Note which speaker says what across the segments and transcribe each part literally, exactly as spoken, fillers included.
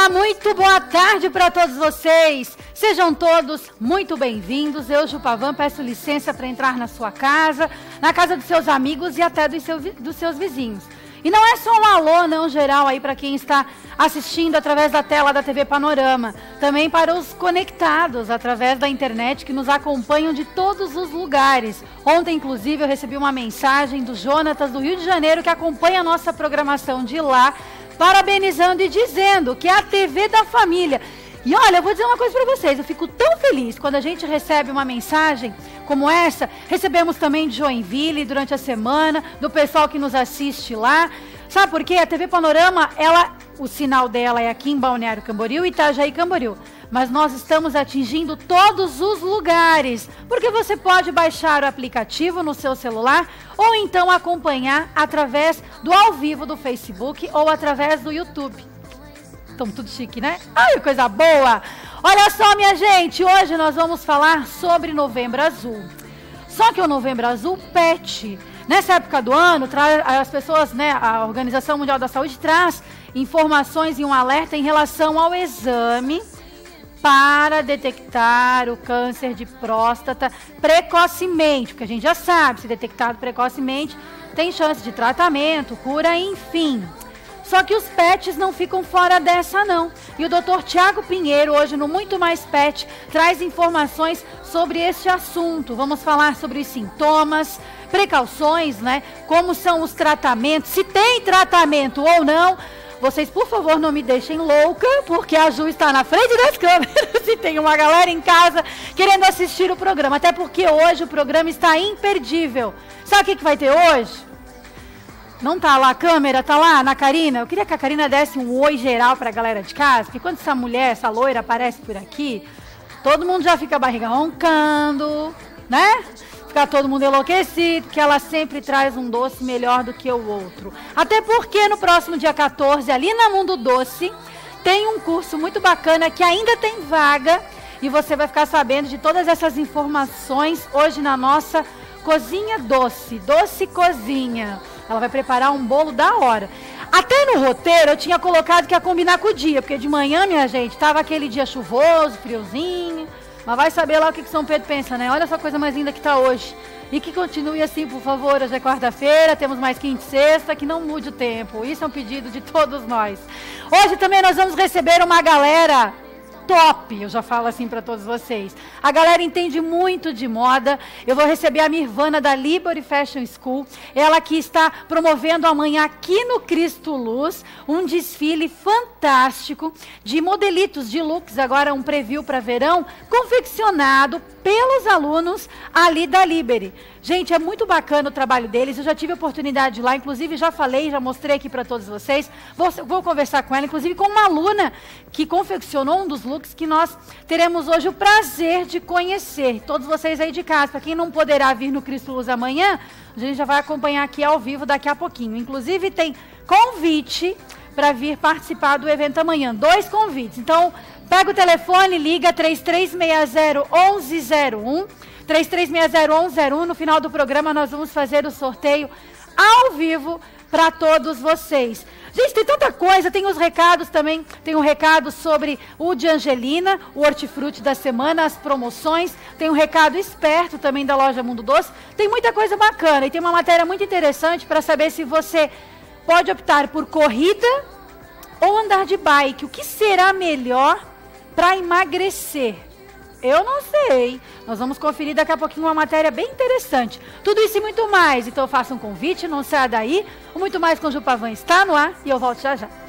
Speaker 1: Muito boa tarde para todos vocês. Sejam todos muito bem-vindos. Eu, Ju Pavan, peço licença para entrar na sua casa, na casa dos seus amigos e até dos seus, dos seus vizinhos. E não é só um alô, não, geral, aí para quem está assistindo através da tela da T V Panorama. Também para os conectados através da internet que nos acompanham de todos os lugares. Ontem, inclusive, eu recebi uma mensagem do Jonatas, do Rio de Janeiro, que acompanha a nossa programação de lá, parabenizando e dizendo que é a T V da família. E olha, eu vou dizer uma coisa para vocês, eu fico tão feliz quando a gente recebe uma mensagem como essa. Recebemos também de Joinville durante a semana, do pessoal que nos assiste lá. Sabe por quê? A T V Panorama, ela, o sinal dela é aqui em Balneário Camboriú e Itajaí Camboriú. Mas nós estamos atingindo todos os lugares, porque você pode baixar o aplicativo no seu celular ou então acompanhar através do ao vivo do Facebook ou através do YouTube. Estamos tudo chique, né? Ai, coisa boa! Olha só, minha gente, hoje nós vamos falar sobre Novembro Azul. Só que o Novembro Azul pet. Nessa época do ano, as pessoas, né, a Organização Mundial da Saúde traz informações e um alerta em relação ao exame para detectar o câncer de próstata precocemente, porque a gente já sabe, se detectado precocemente, tem chance de tratamento, cura, enfim. Só que os pets não ficam fora dessa, não. E o doutor Tiago Pinheiro, hoje no Muito Mais Pet, traz informações sobre este assunto. Vamos falar sobre os sintomas, precauções, né? Como são os tratamentos, se tem tratamento ou não. Vocês, por favor, não me deixem louca, porque a Ju está na frente das câmeras e tem uma galera em casa querendo assistir o programa. Até porque hoje o programa está imperdível. Sabe o que, que vai ter hoje? Não tá lá a câmera, tá lá na Karina? Eu queria que a Karina desse um oi geral pra galera de casa, porque quando essa mulher, essa loira aparece por aqui, todo mundo já fica a barriga roncando, né? Fica todo mundo enlouquecido, porque ela sempre traz um doce melhor do que o outro. Até porque no próximo dia quatorze, ali na Mundo Doce, tem um curso muito bacana que ainda tem vaga e você vai ficar sabendo de todas essas informações hoje na nossa Cozinha Doce, Doce Cozinha. Ela vai preparar um bolo da hora. Até no roteiro eu tinha colocado que ia combinar com o dia, porque de manhã, minha gente, tava aquele dia chuvoso, friozinho. Mas vai saber lá o que, que São Pedro pensa, né? Olha só a coisa mais linda que tá hoje. E que continue assim, por favor. Hoje é quarta-feira, temos mais quinta e sexta, que não mude o tempo. Isso é um pedido de todos nós. Hoje também nós vamos receber uma galera top, eu já falo assim para todos vocês. A galera entende muito de moda. Eu vou receber a Mirvana da Liberty Fashion School. Ela que está promovendo amanhã aqui no Cristo Luz um desfile fantástico de modelitos de looks, agora um preview para verão, confeccionado pelos alunos ali da Liberty. Gente, é muito bacana o trabalho deles. Eu já tive a oportunidade de ir lá, inclusive já falei, já mostrei aqui para todos vocês. Vou, vou conversar com ela, inclusive com uma aluna que confeccionou um dos looks que nós teremos hoje o prazer de conhecer. Todos vocês aí de casa, para quem não poderá vir no Cristo Luz amanhã, a gente já vai acompanhar aqui ao vivo daqui a pouquinho. Inclusive tem convite para vir participar do evento amanhã. Dois convites. Então, pega o telefone, liga três três seis zero, um um zero um. três três seis zero, um um zero um. No final do programa nós vamos fazer o sorteio ao vivo para todos vocês. Gente, tem tanta coisa, tem os recados também, tem um recado sobre o de Angelina, o hortifruti da semana, as promoções, tem um recado esperto também da loja Mundo Doce, tem muita coisa bacana e tem uma matéria muito interessante para saber se você pode optar por corrida ou andar de bike. O que será melhor para emagrecer? Eu não sei. Nós vamos conferir daqui a pouquinho uma matéria bem interessante. Tudo isso e muito mais. Então eu faço um convite, não saia daí. O Muito Mais com o Ju Pavan está no ar e eu volto já já.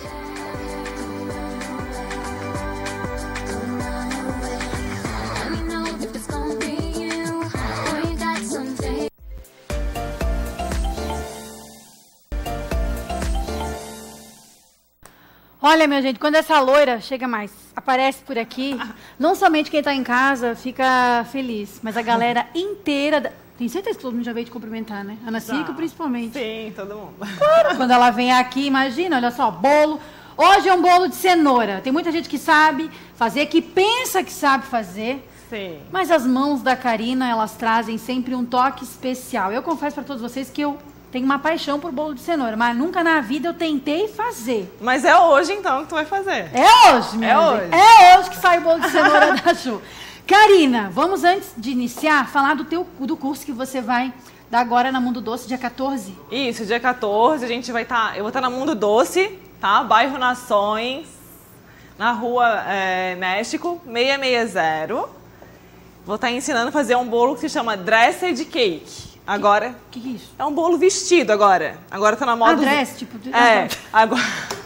Speaker 1: Olha, minha gente, quando essa loira chega mais, aparece por aqui, não somente quem está em casa fica feliz, mas a galera inteira... Da... Tem certeza que todo mundo já veio te cumprimentar, né? Ana Cico, principalmente.
Speaker 2: Sim, todo mundo.
Speaker 1: Claro, quando ela vem aqui, imagina, olha só, bolo. Hoje é um bolo de cenoura. Tem muita gente que sabe fazer, que pensa que sabe fazer.
Speaker 2: Sim.
Speaker 1: Mas as mãos da Karina, elas trazem sempre um toque especial. Eu confesso para todos vocês que eu tenho uma paixão por bolo de cenoura, mas nunca na vida eu tentei fazer.
Speaker 2: Mas é hoje, então, que tu vai fazer.
Speaker 1: É hoje, minha
Speaker 2: É
Speaker 1: gente.
Speaker 2: hoje.
Speaker 1: É hoje que sai o bolo de cenoura da Ju. Karina, vamos antes de iniciar, falar do, teu, do curso que você vai dar agora na Mundo Doce, dia quatorze.
Speaker 2: Isso, dia quatorze, a gente vai estar... Tá, eu vou estar tá na Mundo Doce, tá? Bairro Nações, na rua é, México, seiscentos e sessenta. Vou estar tá ensinando a fazer um bolo que se chama Dressed Cake. Agora... O
Speaker 1: que, que é isso?
Speaker 2: É um bolo vestido agora. Agora tá na moda...
Speaker 1: Ah, dress, tipo...
Speaker 2: É, agora...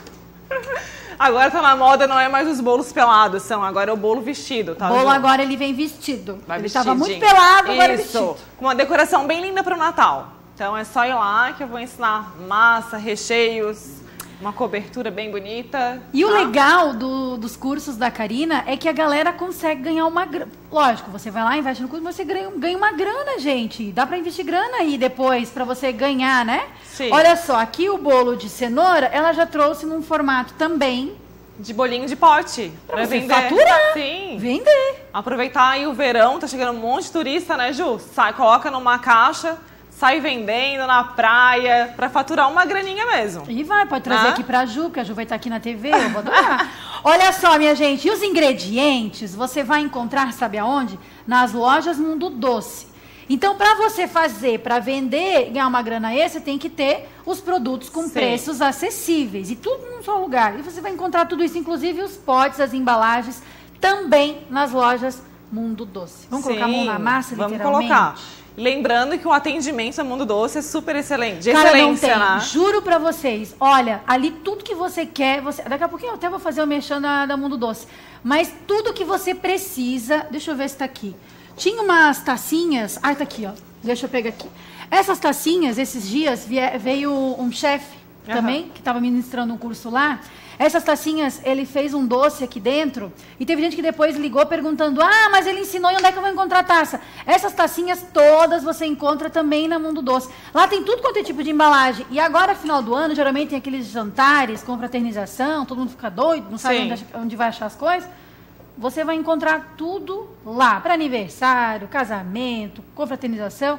Speaker 2: Agora tá na moda, não é mais os bolos pelados, são agora é o bolo vestido, tá?
Speaker 1: O bolo
Speaker 2: Ju?
Speaker 1: agora ele vem vestido.
Speaker 2: Vai
Speaker 1: ele
Speaker 2: vestidinho.
Speaker 1: tava muito pelado, agora é
Speaker 2: Isso,
Speaker 1: vestido.
Speaker 2: com uma decoração bem linda pro Natal. Então é só ir lá que eu vou ensinar massa, recheios, uma cobertura bem bonita.
Speaker 1: E
Speaker 2: tá?
Speaker 1: o legal do, dos cursos da Karina é que a galera consegue ganhar uma grana. Lógico, você vai lá, investe no curso, você ganha, ganha uma grana, gente. Dá pra investir grana aí depois, pra você ganhar, né?
Speaker 2: Sim.
Speaker 1: Olha só, aqui o bolo de cenoura, ela já trouxe num formato também...
Speaker 2: De bolinho de pote.
Speaker 1: Pra,
Speaker 2: pra
Speaker 1: você
Speaker 2: vender.
Speaker 1: faturar.
Speaker 2: Sim.
Speaker 1: Vender.
Speaker 2: Aproveitar aí o verão, tá chegando um monte de turista, né, Ju? Sai, coloca numa caixa, sai vendendo na praia, pra faturar uma graninha mesmo.
Speaker 1: E vai, pode trazer
Speaker 2: Ah.
Speaker 1: aqui pra Ju, porque a Ju vai estar aqui na T V, eu vou adorar. Olha só, minha gente, e os ingredientes você vai encontrar, sabe aonde? Nas lojas Mundo Doce. Então, para você fazer, para vender, ganhar uma grana extra, tem que ter os produtos com
Speaker 2: Sim.
Speaker 1: preços acessíveis. E tudo num só lugar. E você vai encontrar tudo isso, inclusive os potes, as embalagens, também nas lojas Mundo Doce. Vamos
Speaker 2: Sim,
Speaker 1: colocar a mão na massa,
Speaker 2: vamos
Speaker 1: literalmente?
Speaker 2: colocar. Lembrando que o atendimento a Mundo Doce é super excelente. De
Speaker 1: Cara, não
Speaker 2: excelência,
Speaker 1: tem.
Speaker 2: né?
Speaker 1: Juro pra vocês. Olha, ali tudo que você quer... Você... Daqui a pouquinho eu até vou fazer o mexão da, da Mundo Doce. Mas tudo que você precisa... Deixa eu ver se tá aqui. Tinha umas tacinhas... Ah, tá aqui, ó. Deixa eu pegar aqui. Essas tacinhas, esses dias, vie... veio um chefe
Speaker 2: Uhum.
Speaker 1: também, que estava ministrando um curso lá. Essas tacinhas, ele fez um doce aqui dentro. E teve gente que depois ligou perguntando: ah, mas ele ensinou, e onde é que eu vou encontrar a taça? Essas tacinhas todas você encontra também na Mundo Doce. Lá tem tudo quanto é tipo de embalagem. E agora, final do ano, geralmente tem aqueles jantares com fraternização, todo mundo fica doido, não sabe onde, onde vai achar as coisas. Você vai encontrar tudo lá. Para aniversário, casamento, confraternização,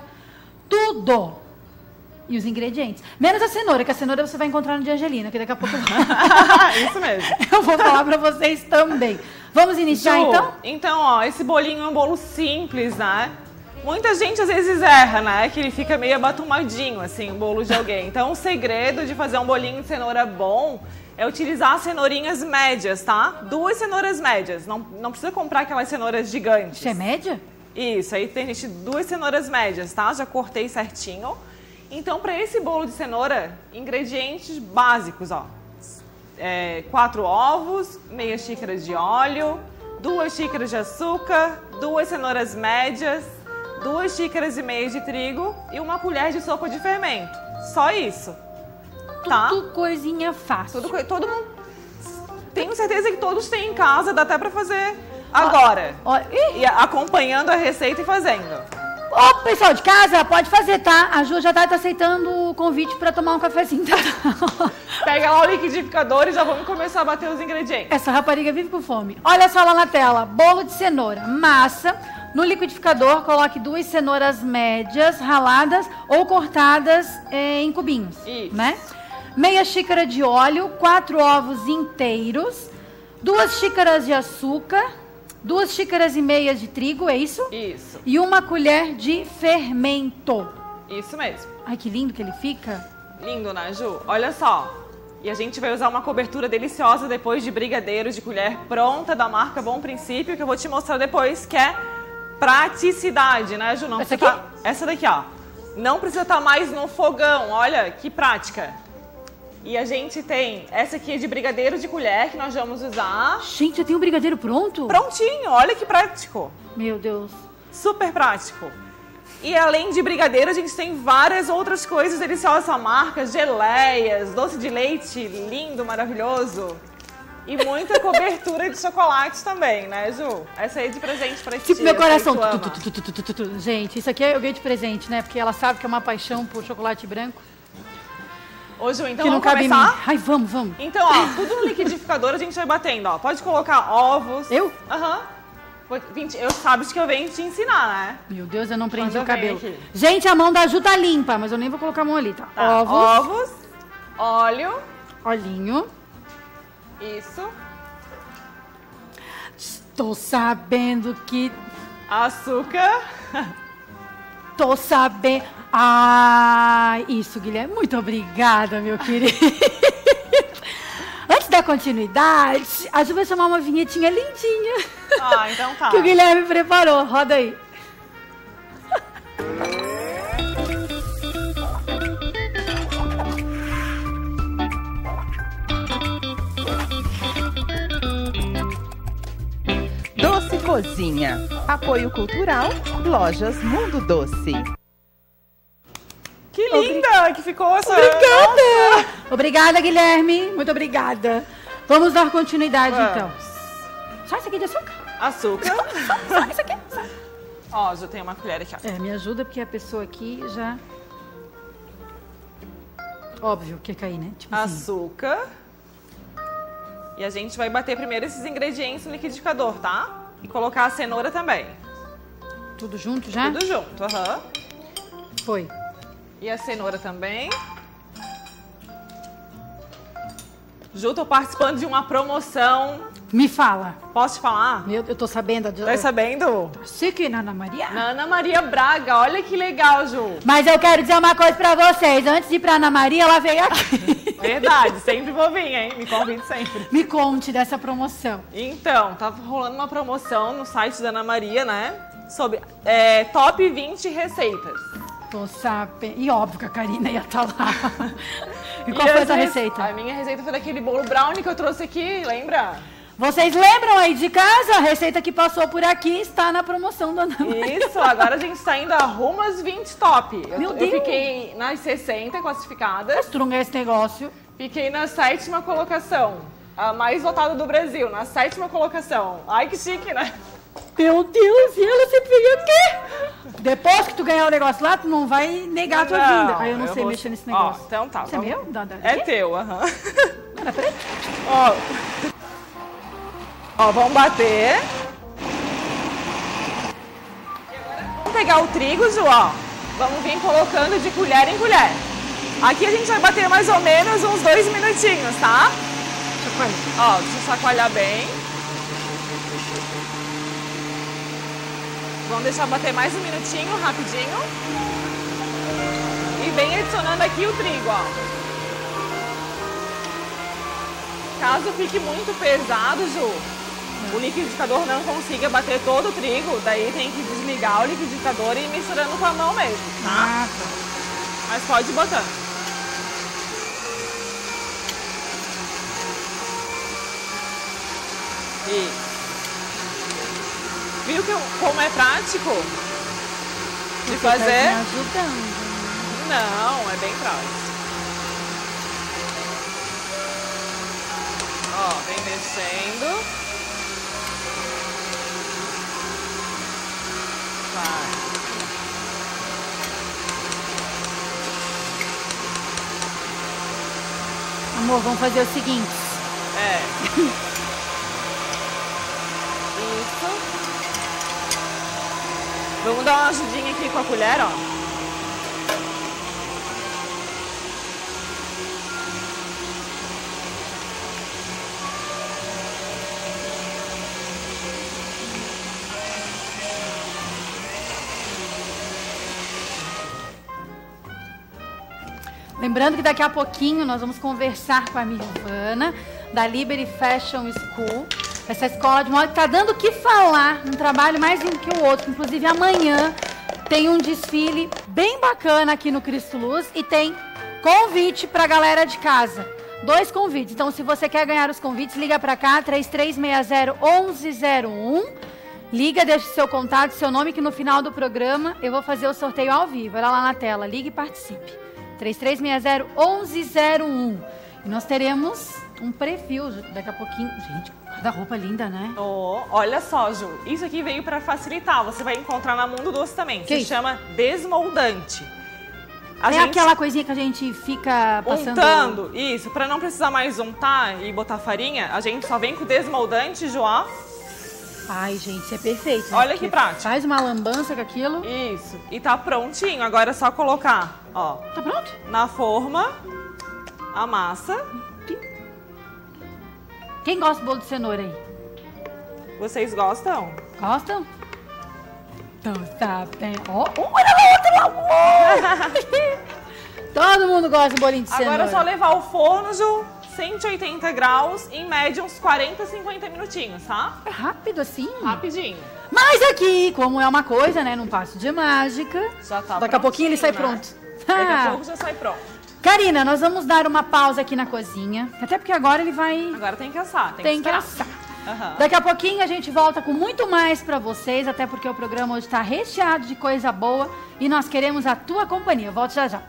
Speaker 1: tudo. E os ingredientes. Menos a cenoura, que a cenoura você vai encontrar no de Angelina, que daqui a pouco eu vou...
Speaker 2: Isso mesmo.
Speaker 1: eu vou falar pra vocês também. Vamos iniciar,
Speaker 2: Ju,
Speaker 1: então?
Speaker 2: Então, ó, esse bolinho é um bolo simples, né? Muita gente às vezes erra, né? Que ele fica meio abatumadinho, assim, o bolo de alguém. Então, o segredo de fazer um bolinho de cenoura bom é utilizar cenourinhas médias, tá? Duas cenouras médias. Não, não precisa comprar aquelas cenouras gigantes.
Speaker 1: Isso é média?
Speaker 2: Isso, aí tem gente, duas cenouras médias, tá? Já cortei certinho. Então, para esse bolo de cenoura, ingredientes básicos, ó. É, quatro ovos, meia xícara de óleo, duas xícaras de açúcar, duas cenouras médias, duas xícaras e meia de trigo e uma colher de sopa de fermento. Só isso, tá?
Speaker 1: Tudo coisinha fácil.
Speaker 2: Tudo, todo mundo... Tenho certeza que todos têm em casa, dá até para fazer agora.
Speaker 1: Ó, ó, ih.
Speaker 2: E acompanhando a receita e fazendo.
Speaker 1: Ô, pessoal de casa, pode fazer, tá? A Ju já tá aceitando o convite pra tomar um cafezinho.
Speaker 2: Pega lá o liquidificador e já vamos começar a bater os ingredientes.
Speaker 1: Essa rapariga vive com fome. Olha só lá na tela. Bolo de cenoura, massa. No liquidificador, coloque duas cenouras médias, raladas ou cortadas eh, em cubinhos.
Speaker 2: Isso.
Speaker 1: Né? Meia xícara de óleo, quatro ovos inteiros, duas xícaras de açúcar, duas xícaras e meias de trigo, é isso?
Speaker 2: Isso.
Speaker 1: E uma colher de fermento.
Speaker 2: Isso mesmo.
Speaker 1: Ai, que lindo que ele fica.
Speaker 2: Lindo, né, Ju? Olha só. E a gente vai usar uma cobertura deliciosa depois de brigadeiro de colher pronta da marca Bom Princípio, que eu vou te mostrar depois, que é praticidade, né, Ju? Não
Speaker 1: Essa
Speaker 2: precisa
Speaker 1: aqui?
Speaker 2: Tá... Essa daqui, ó. Não precisa estar mais no fogão. Olha, que prática. E a gente tem essa aqui é de brigadeiro de colher, que nós vamos usar.
Speaker 1: Gente, já tem um brigadeiro pronto?
Speaker 2: Prontinho, olha que prático.
Speaker 1: Meu Deus.
Speaker 2: Super prático. E além de brigadeiro, a gente tem várias outras coisas deliciosas da marca, geleias, doce de leite lindo, maravilhoso. E muita cobertura de chocolate também, né, Ju? Essa aí é de presente pra ti.
Speaker 1: Tipo, meu coração.
Speaker 2: Tu,
Speaker 1: Tu, tu, tu, tu, tu, tu, tu. Gente, isso aqui eu ganhei de presente, né? Porque ela sabe que é uma paixão por chocolate branco.
Speaker 2: Ô, Ju, então
Speaker 1: que não
Speaker 2: vamos
Speaker 1: cabe
Speaker 2: começar?
Speaker 1: em mim. Ai, vamos, vamos.
Speaker 2: Então, ó, tudo no liquidificador a gente vai batendo, ó. Pode colocar ovos.
Speaker 1: Eu?
Speaker 2: Aham. Eu sabes que eu venho te ensinar, né?
Speaker 1: Meu Deus, eu não prendi
Speaker 2: Quando
Speaker 1: o cabelo.
Speaker 2: aqui.
Speaker 1: Gente, a mão da Ju tá limpa, mas eu nem vou colocar a mão ali, tá?
Speaker 2: Tá.
Speaker 1: Ovos.
Speaker 2: Ovos. Óleo.
Speaker 1: Olhinho.
Speaker 2: Isso.
Speaker 1: Tô sabendo que...
Speaker 2: Açúcar.
Speaker 1: Tô sabendo... Ah, isso, Guilherme. Muito obrigada, meu querido. Antes da continuidade, a Ju vai chamar uma vinhetinha lindinha.
Speaker 2: Ah, então tá.
Speaker 1: Que o Guilherme preparou. Roda aí.
Speaker 3: Doce Cozinha. Apoio Cultural, Lojas Mundo Doce.
Speaker 2: Que linda que ficou essa...
Speaker 1: Obrigada! Obrigada, Guilherme. Muito obrigada. Vamos dar continuidade,
Speaker 2: Vamos.
Speaker 1: então. Só isso aqui de açúcar?
Speaker 2: Açúcar.
Speaker 1: Só isso aqui? Só.
Speaker 2: Ó, já tem uma colher aqui, ó.
Speaker 1: É, me ajuda porque a pessoa aqui já... Óbvio que ia cair, né? Tipo assim.
Speaker 2: Açúcar. E a gente vai bater primeiro esses ingredientes no liquidificador, tá? E colocar a cenoura também.
Speaker 1: Tudo junto já?
Speaker 2: Tudo junto, aham.
Speaker 1: Foi.
Speaker 2: E a cenoura também. Ju, tô participando de uma promoção.
Speaker 1: Me fala.
Speaker 2: Posso te falar?
Speaker 1: Meu, eu tô sabendo.
Speaker 2: Tá sabendo?
Speaker 1: Chique, Ana Maria.
Speaker 2: Na Ana Maria Braga, olha que legal, Ju.
Speaker 1: Mas eu quero dizer uma coisa pra vocês. Antes de ir pra Ana Maria, ela veio aqui.
Speaker 2: Verdade, sempre vou vir, hein? Me convide sempre.
Speaker 1: Me conte dessa promoção.
Speaker 2: Então, tava rolando uma promoção no site da Ana Maria, né? Sobre é, top vinte receitas.
Speaker 1: Tô sabendo. E óbvio que a Karina ia estar lá. E qual
Speaker 2: E
Speaker 1: foi a
Speaker 2: as
Speaker 1: tua
Speaker 2: rece-
Speaker 1: receita?
Speaker 2: A minha receita foi daquele bolo brownie que eu trouxe aqui, lembra?
Speaker 1: Vocês lembram aí de casa? A receita que passou por aqui está na promoção da Ana Maria.
Speaker 2: Isso, agora a gente tá indo a rumo às vinte top. Eu,
Speaker 1: Meu
Speaker 2: tô- eu
Speaker 1: Deus.
Speaker 2: fiquei nas sessenta classificadas.
Speaker 1: Estrunga esse negócio.
Speaker 2: Fiquei na sétima colocação. A mais votada do Brasil, na sétima colocação. Ai, que chique, né?
Speaker 1: Meu Deus, e ela sempre vem aqui. Depois que tu ganhar o negócio lá, tu não vai negar a tua
Speaker 2: Não,
Speaker 1: vinda. Aí eu não
Speaker 2: eu
Speaker 1: sei
Speaker 2: vou-
Speaker 1: mexer nesse
Speaker 2: Ó,
Speaker 1: negócio.
Speaker 2: então tá.
Speaker 1: Isso é
Speaker 2: vamos-
Speaker 1: meu? Da, da,
Speaker 2: É
Speaker 1: quê?
Speaker 2: teu, aham.
Speaker 1: Era preto?
Speaker 2: Ó, ó, vamos bater. Vamos pegar o trigo, Ju, ó. Vamos vir colocando de colher em colher. Aqui a gente vai bater mais ou menos uns dois minutinhos, tá? Ó, deixa eu chacoalhar bem. Vamos deixar bater mais um minutinho, rapidinho. E vem adicionando aqui o trigo, ó. Caso fique muito pesado, Ju, o liquidificador não consiga bater todo o trigo, daí tem que desligar o liquidificador e ir misturando com a mão mesmo, tá?
Speaker 1: Ah, tá.
Speaker 2: Mas pode ir botando. Isso. Viu que, eu- como é prático de
Speaker 1: Tá me
Speaker 2: fazer?
Speaker 1: ajudando.
Speaker 2: Não, é bem prático. Ó, vem descendo. Vai.
Speaker 1: Amor, vamos fazer o seguinte.
Speaker 2: É. Isso. Vamos dar uma ajudinha aqui com a colher, ó.
Speaker 1: Lembrando que daqui a pouquinho nós vamos conversar com a Mirvana, da Liberty Fashion School. Essa escola de moda que está dando o que falar, um trabalho mais lindo que o outro. Inclusive amanhã tem um desfile bem bacana aqui no Cristo Luz e tem convite para a galera de casa. Dois convites. Então, se você quer ganhar os convites, liga para cá, três três seis zero, um um zero um. Liga, deixe seu contato, seu nome, que no final do programa eu vou fazer o sorteio ao vivo. Olha lá na tela, ligue e participe. três três seis zero, um um zero um. E nós teremos um preview daqui a pouquinho. Gente, cada roupa linda, né?
Speaker 2: Oh, olha só, Ju. Isso aqui veio para facilitar. Você vai encontrar na Mundo Doce também.
Speaker 1: Que
Speaker 2: Se
Speaker 1: isso?
Speaker 2: chama desmoldante. A
Speaker 1: é
Speaker 2: gente
Speaker 1: aquela coisinha que a gente fica passando...
Speaker 2: untando, isso, para não precisar mais untar e botar farinha, a gente só vem com o desmoldante, Ju, ó.
Speaker 1: Ai, gente, isso é perfeito. Né?
Speaker 2: Olha que
Speaker 1: Porque
Speaker 2: prático.
Speaker 1: Faz uma lambança com aquilo.
Speaker 2: Isso. E tá prontinho. Agora é só colocar, ó,
Speaker 1: Tá pronto?
Speaker 2: na forma a massa.
Speaker 1: Quem gosta de bolo de cenoura aí?
Speaker 2: Vocês gostam?
Speaker 1: Gostam? Então tá bem. Ó, um olha lá, outro lá. Todo mundo gosta de bolinho de cenoura.
Speaker 2: Agora é só levar o forno, Ju, cento e oitenta graus, em média uns quarenta, cinquenta minutinhos, tá?
Speaker 1: É rápido assim?
Speaker 2: Rapidinho.
Speaker 1: Mas aqui, como é uma coisa, né, num passo de mágica,
Speaker 2: Já tá
Speaker 1: daqui a pouquinho ele sai
Speaker 2: prontinho, né?
Speaker 1: pronto.
Speaker 2: Daqui a
Speaker 1: Ah.
Speaker 2: pouco já sai pronto.
Speaker 1: Karina, nós vamos dar uma pausa aqui na cozinha, até porque agora ele vai...
Speaker 2: Agora tem que assar, tem,
Speaker 1: Tem
Speaker 2: que
Speaker 1: que
Speaker 2: esperar.
Speaker 1: assar.
Speaker 2: Aham.
Speaker 1: Daqui a pouquinho a gente volta com muito mais pra vocês, até porque o programa hoje está recheado de coisa boa e nós queremos a tua companhia. Eu volto já já.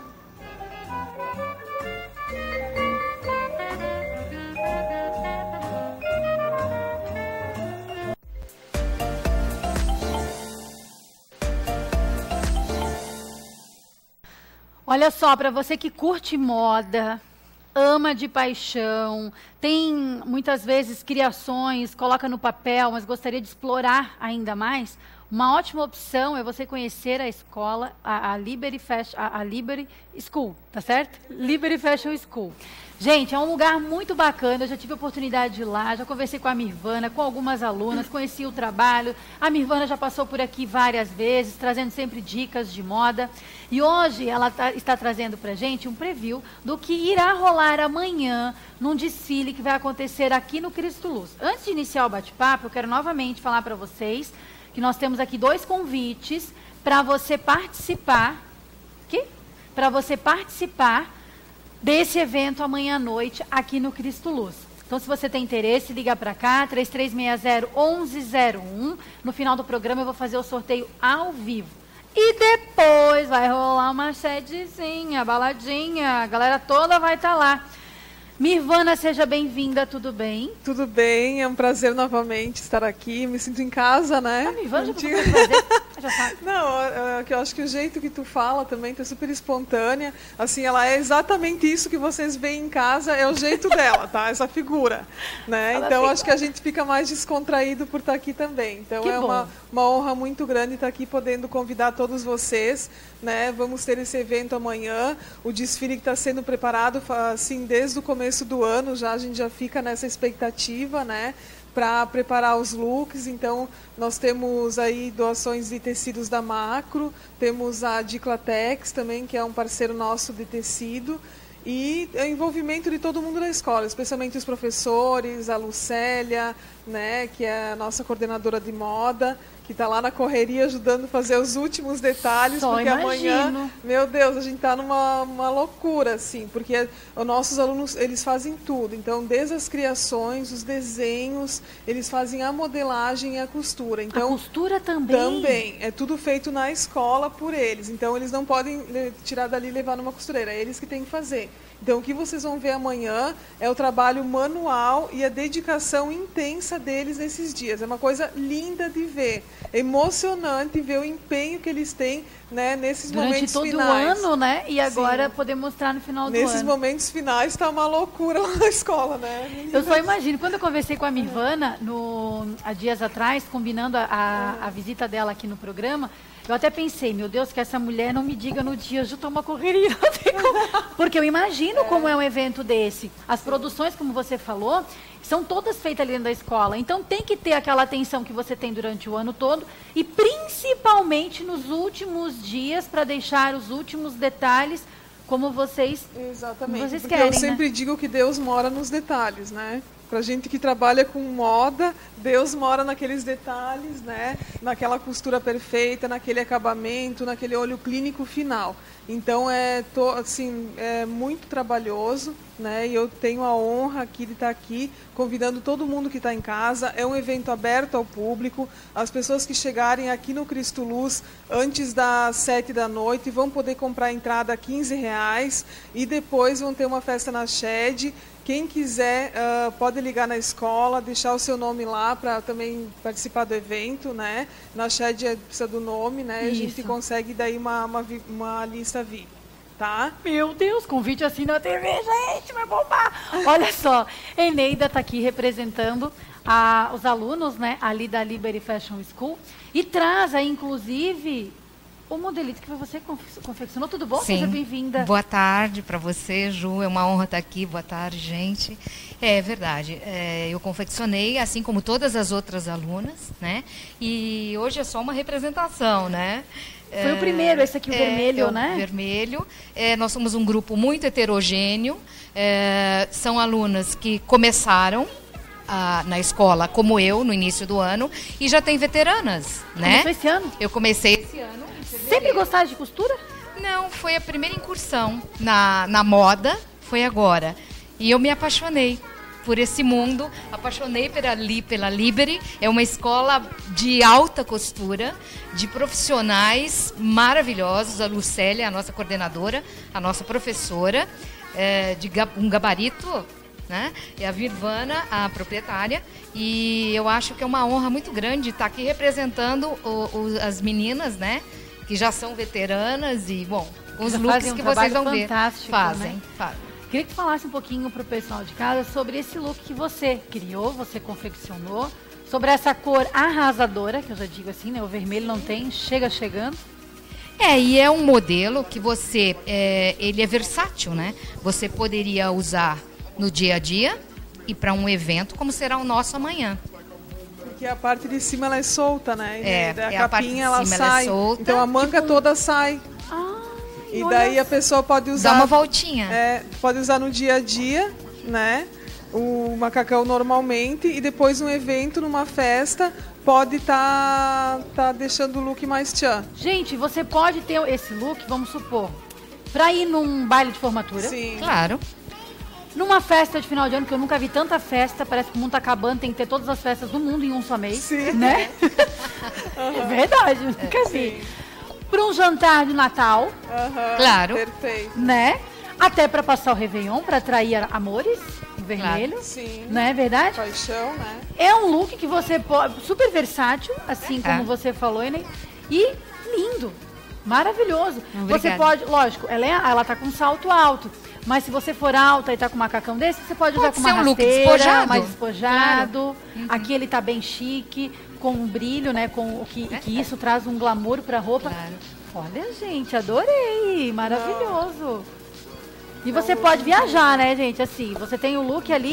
Speaker 1: Olha só, para você que curte moda, ama de paixão, tem muitas vezes criações, coloca no papel, mas gostaria de explorar ainda mais, uma ótima opção é você conhecer a escola, a, a, Liberty, Fashion, a, a Liberty School, tá certo? Liberty Fashion School. Gente, é um lugar muito bacana, eu já tive a oportunidade de ir lá, já conversei com a Mirvana, com algumas alunas, conheci o trabalho. A Mirvana já passou por aqui várias vezes, trazendo sempre dicas de moda. E hoje ela tá, está trazendo pra gente um preview do que irá rolar amanhã num desfile que vai acontecer aqui no Cristo Luz. Antes de iniciar o bate-papo, eu quero novamente falar para vocês que nós temos aqui dois convites para você participar, aqui, para você participar desse evento amanhã à noite aqui no Cristo Luz. Então, se você tem interesse, liga para cá, três três seis zero, um um zero um. No final do programa eu vou fazer o sorteio ao vivo. E depois vai rolar uma sedezinha, baladinha, a galera toda vai estar lá. Mirvana, seja bem-vinda, tudo bem?
Speaker 4: Tudo bem, é um prazer novamente estar aqui, me sinto em casa, né?
Speaker 1: A Mirvana já
Speaker 4: Contigo.
Speaker 1: passou prazer, já sabe.
Speaker 4: Não, é que eu acho que o jeito que tu fala também tá super espontânea, assim, ela é exatamente isso que vocês veem em casa, é o jeito dela, tá? Essa figura, né?
Speaker 1: Ela
Speaker 4: Então
Speaker 1: fica-
Speaker 4: acho que a gente fica mais descontraído por estar aqui também. Então
Speaker 1: Que
Speaker 4: é
Speaker 1: bom.
Speaker 4: uma, uma honra muito grande estar aqui podendo convidar todos vocês, né? Vamos ter esse evento amanhã, o desfile que está sendo preparado, fa- assim, desde o começo do ano, já a gente já fica nessa expectativa, né? Para preparar os looks. Então, nós temos aí doações de tecidos da Macro, temos a Diclatex também, que é um parceiro nosso de tecido, e o envolvimento de todo mundo da escola, especialmente os professores, a Lucélia, né, que é a nossa coordenadora de moda, que está lá na correria ajudando a fazer os últimos detalhes,
Speaker 1: Só
Speaker 4: porque amanhã,
Speaker 1: imagino.
Speaker 4: meu Deus, a gente está numa uma loucura, assim, porque os nossos alunos, eles fazem tudo. Então, desde as criações, os desenhos, eles fazem a modelagem e a costura.
Speaker 1: A
Speaker 4: Então,
Speaker 1: costura também?
Speaker 4: também. É tudo feito na escola por eles. Então, eles não podem le- tirar dali e levar numa costureira. É eles que têm que fazer. Então, o que vocês vão ver amanhã é o trabalho manual e a dedicação intensa deles nesses dias. É uma coisa linda de ver. É emocionante ver o empenho que eles têm, né, nesses
Speaker 1: Durante
Speaker 4: momentos
Speaker 1: todo
Speaker 4: finais.
Speaker 1: o ano, né? E agora
Speaker 4: Sim.
Speaker 1: poder mostrar no final do
Speaker 4: Nesses
Speaker 1: ano.
Speaker 4: momentos finais está uma loucura lá na escola, né?
Speaker 1: Eu só imagino, quando eu conversei com a Mirvana, no, há dias atrás, combinando a, a, a visita dela aqui no programa, eu até pensei, meu Deus, que essa mulher não me diga no dia, Ju, tô uma correria. Não tem como. Porque eu imagino como é um evento desse. As produções, como você falou, são todas feitas ali dentro da escola. Então tem que ter aquela atenção que você tem durante o ano todo e principalmente nos últimos dias para deixar os últimos detalhes como vocês,
Speaker 4: Exatamente.
Speaker 1: vocês
Speaker 4: Porque
Speaker 1: querem,
Speaker 4: eu sempre
Speaker 1: né?
Speaker 4: digo que Deus mora nos detalhes, né? Pra gente que trabalha com moda, Deus mora naqueles detalhes, né? Naquela costura perfeita, naquele acabamento, naquele olho clínico final. Então é, to, assim, é muito trabalhoso, né? E eu tenho a honra aqui de estar aqui convidando todo mundo que está em casa. É um evento aberto ao público. As pessoas que chegarem aqui no Cristo Luz antes das sete da noite vão poder comprar a entrada a quinze reais e depois vão ter uma festa na Shed. Quem quiser uh, pode ligar na escola, deixar o seu nome lá para também participar do evento, né? Na Shed precisa do nome, né? A gente
Speaker 1: Isso.
Speaker 4: consegue daí uma, uma, vi- uma lista V I P, tá?
Speaker 1: Meu Deus, convite assim na T V, gente, vai bombar. Olha só, Eneida está aqui representando a, os alunos, né, ali da Liberty Fashion School e traz aí, inclusive, o modelito que você confeccionou. Tudo bom?
Speaker 5: Sim.
Speaker 1: Seja bem-vinda.
Speaker 5: Boa tarde para você, Ju. É uma honra estar aqui. Boa tarde, gente. É verdade. É, eu confeccionei, assim como todas as outras alunas, né? E hoje é só uma representação, né?
Speaker 1: Foi é, o primeiro, esse aqui, o é, vermelho,
Speaker 5: é o
Speaker 1: né?
Speaker 5: Vermelho. É, nós somos um grupo muito heterogêneo. É, são alunas que começaram A, na escola, como eu, no início do ano, e já tem veteranas, né?
Speaker 1: Começou esse ano?
Speaker 5: Eu comecei esse ano.
Speaker 1: Sempre gostaram de costura?
Speaker 5: Não, foi a primeira incursão na, na moda, foi agora. E eu me apaixonei por esse mundo, apaixonei pela, pela Liberty. É uma escola de alta costura, de profissionais maravilhosos. A Lucélia, a nossa coordenadora, a nossa professora, é, de um gabarito, né? E a Virvana, a proprietária, e eu acho que é uma honra muito grande estar aqui representando o, o, as meninas, né? Que já são veteranas e, bom, os
Speaker 1: já
Speaker 5: looks
Speaker 1: um
Speaker 5: que vocês vão ver.
Speaker 1: Fazem,
Speaker 5: né? fazem.
Speaker 1: Queria que tu falasse um pouquinho para o pessoal de casa sobre esse look que você criou, você confeccionou, sobre essa cor arrasadora, que eu já digo assim, né? O vermelho não tem, chega chegando.
Speaker 5: É, e é um modelo que você, é, ele é versátil, né? Você poderia usar no dia a dia e para um evento como será o nosso amanhã.
Speaker 4: Porque a parte de cima ela é solta, né?
Speaker 5: É,
Speaker 4: a
Speaker 5: é
Speaker 4: capinha
Speaker 5: a parte de cima
Speaker 4: ela sai.
Speaker 5: Ela é solta,
Speaker 4: então a manga
Speaker 1: tipo...
Speaker 4: toda sai.
Speaker 1: Ah,
Speaker 4: e daí a pessoa pode usar.
Speaker 5: Dá uma voltinha.
Speaker 4: É, pode usar no dia a dia, né? O macacão normalmente e depois um evento, numa festa, pode estar tá, tá deixando o look mais tchan.
Speaker 1: Gente, você pode ter esse look, vamos supor, para ir num baile de formatura.
Speaker 4: Sim.
Speaker 5: Claro.
Speaker 1: Numa festa de final de ano, que eu nunca vi tanta festa, parece que o mundo tá acabando, tem que ter todas as festas do mundo em um só mês.
Speaker 4: Sim.
Speaker 1: Né? Uhum. É verdade, eu nunca é, vi. Para um jantar de Natal.
Speaker 4: Uhum.
Speaker 5: Claro.
Speaker 4: Perfeito.
Speaker 1: Né? Até para passar o Réveillon, para atrair amores, em vermelho.
Speaker 4: Claro. Sim.
Speaker 1: Não é verdade?
Speaker 4: Paixão, né?
Speaker 1: É um look que você pode, super versátil, assim como
Speaker 5: é.
Speaker 1: você falou, né? E lindo. Maravilhoso.
Speaker 5: Obrigada.
Speaker 1: Você pode, lógico, ela, é, ela tá com um salto alto, mas se você for alta e tá com um macacão desse, você pode, pode usar com uma
Speaker 5: ser um
Speaker 1: rasteira,
Speaker 5: look despojado.
Speaker 1: mais despojado.
Speaker 5: Claro. Uhum.
Speaker 1: Aqui ele tá bem chique, com um brilho, né? Com o que, é. que isso traz um glamour pra roupa.
Speaker 5: Claro.
Speaker 1: Olha, gente, adorei. Maravilhoso. Não. E você Não. pode viajar, né, gente? Assim, você tem o look ali,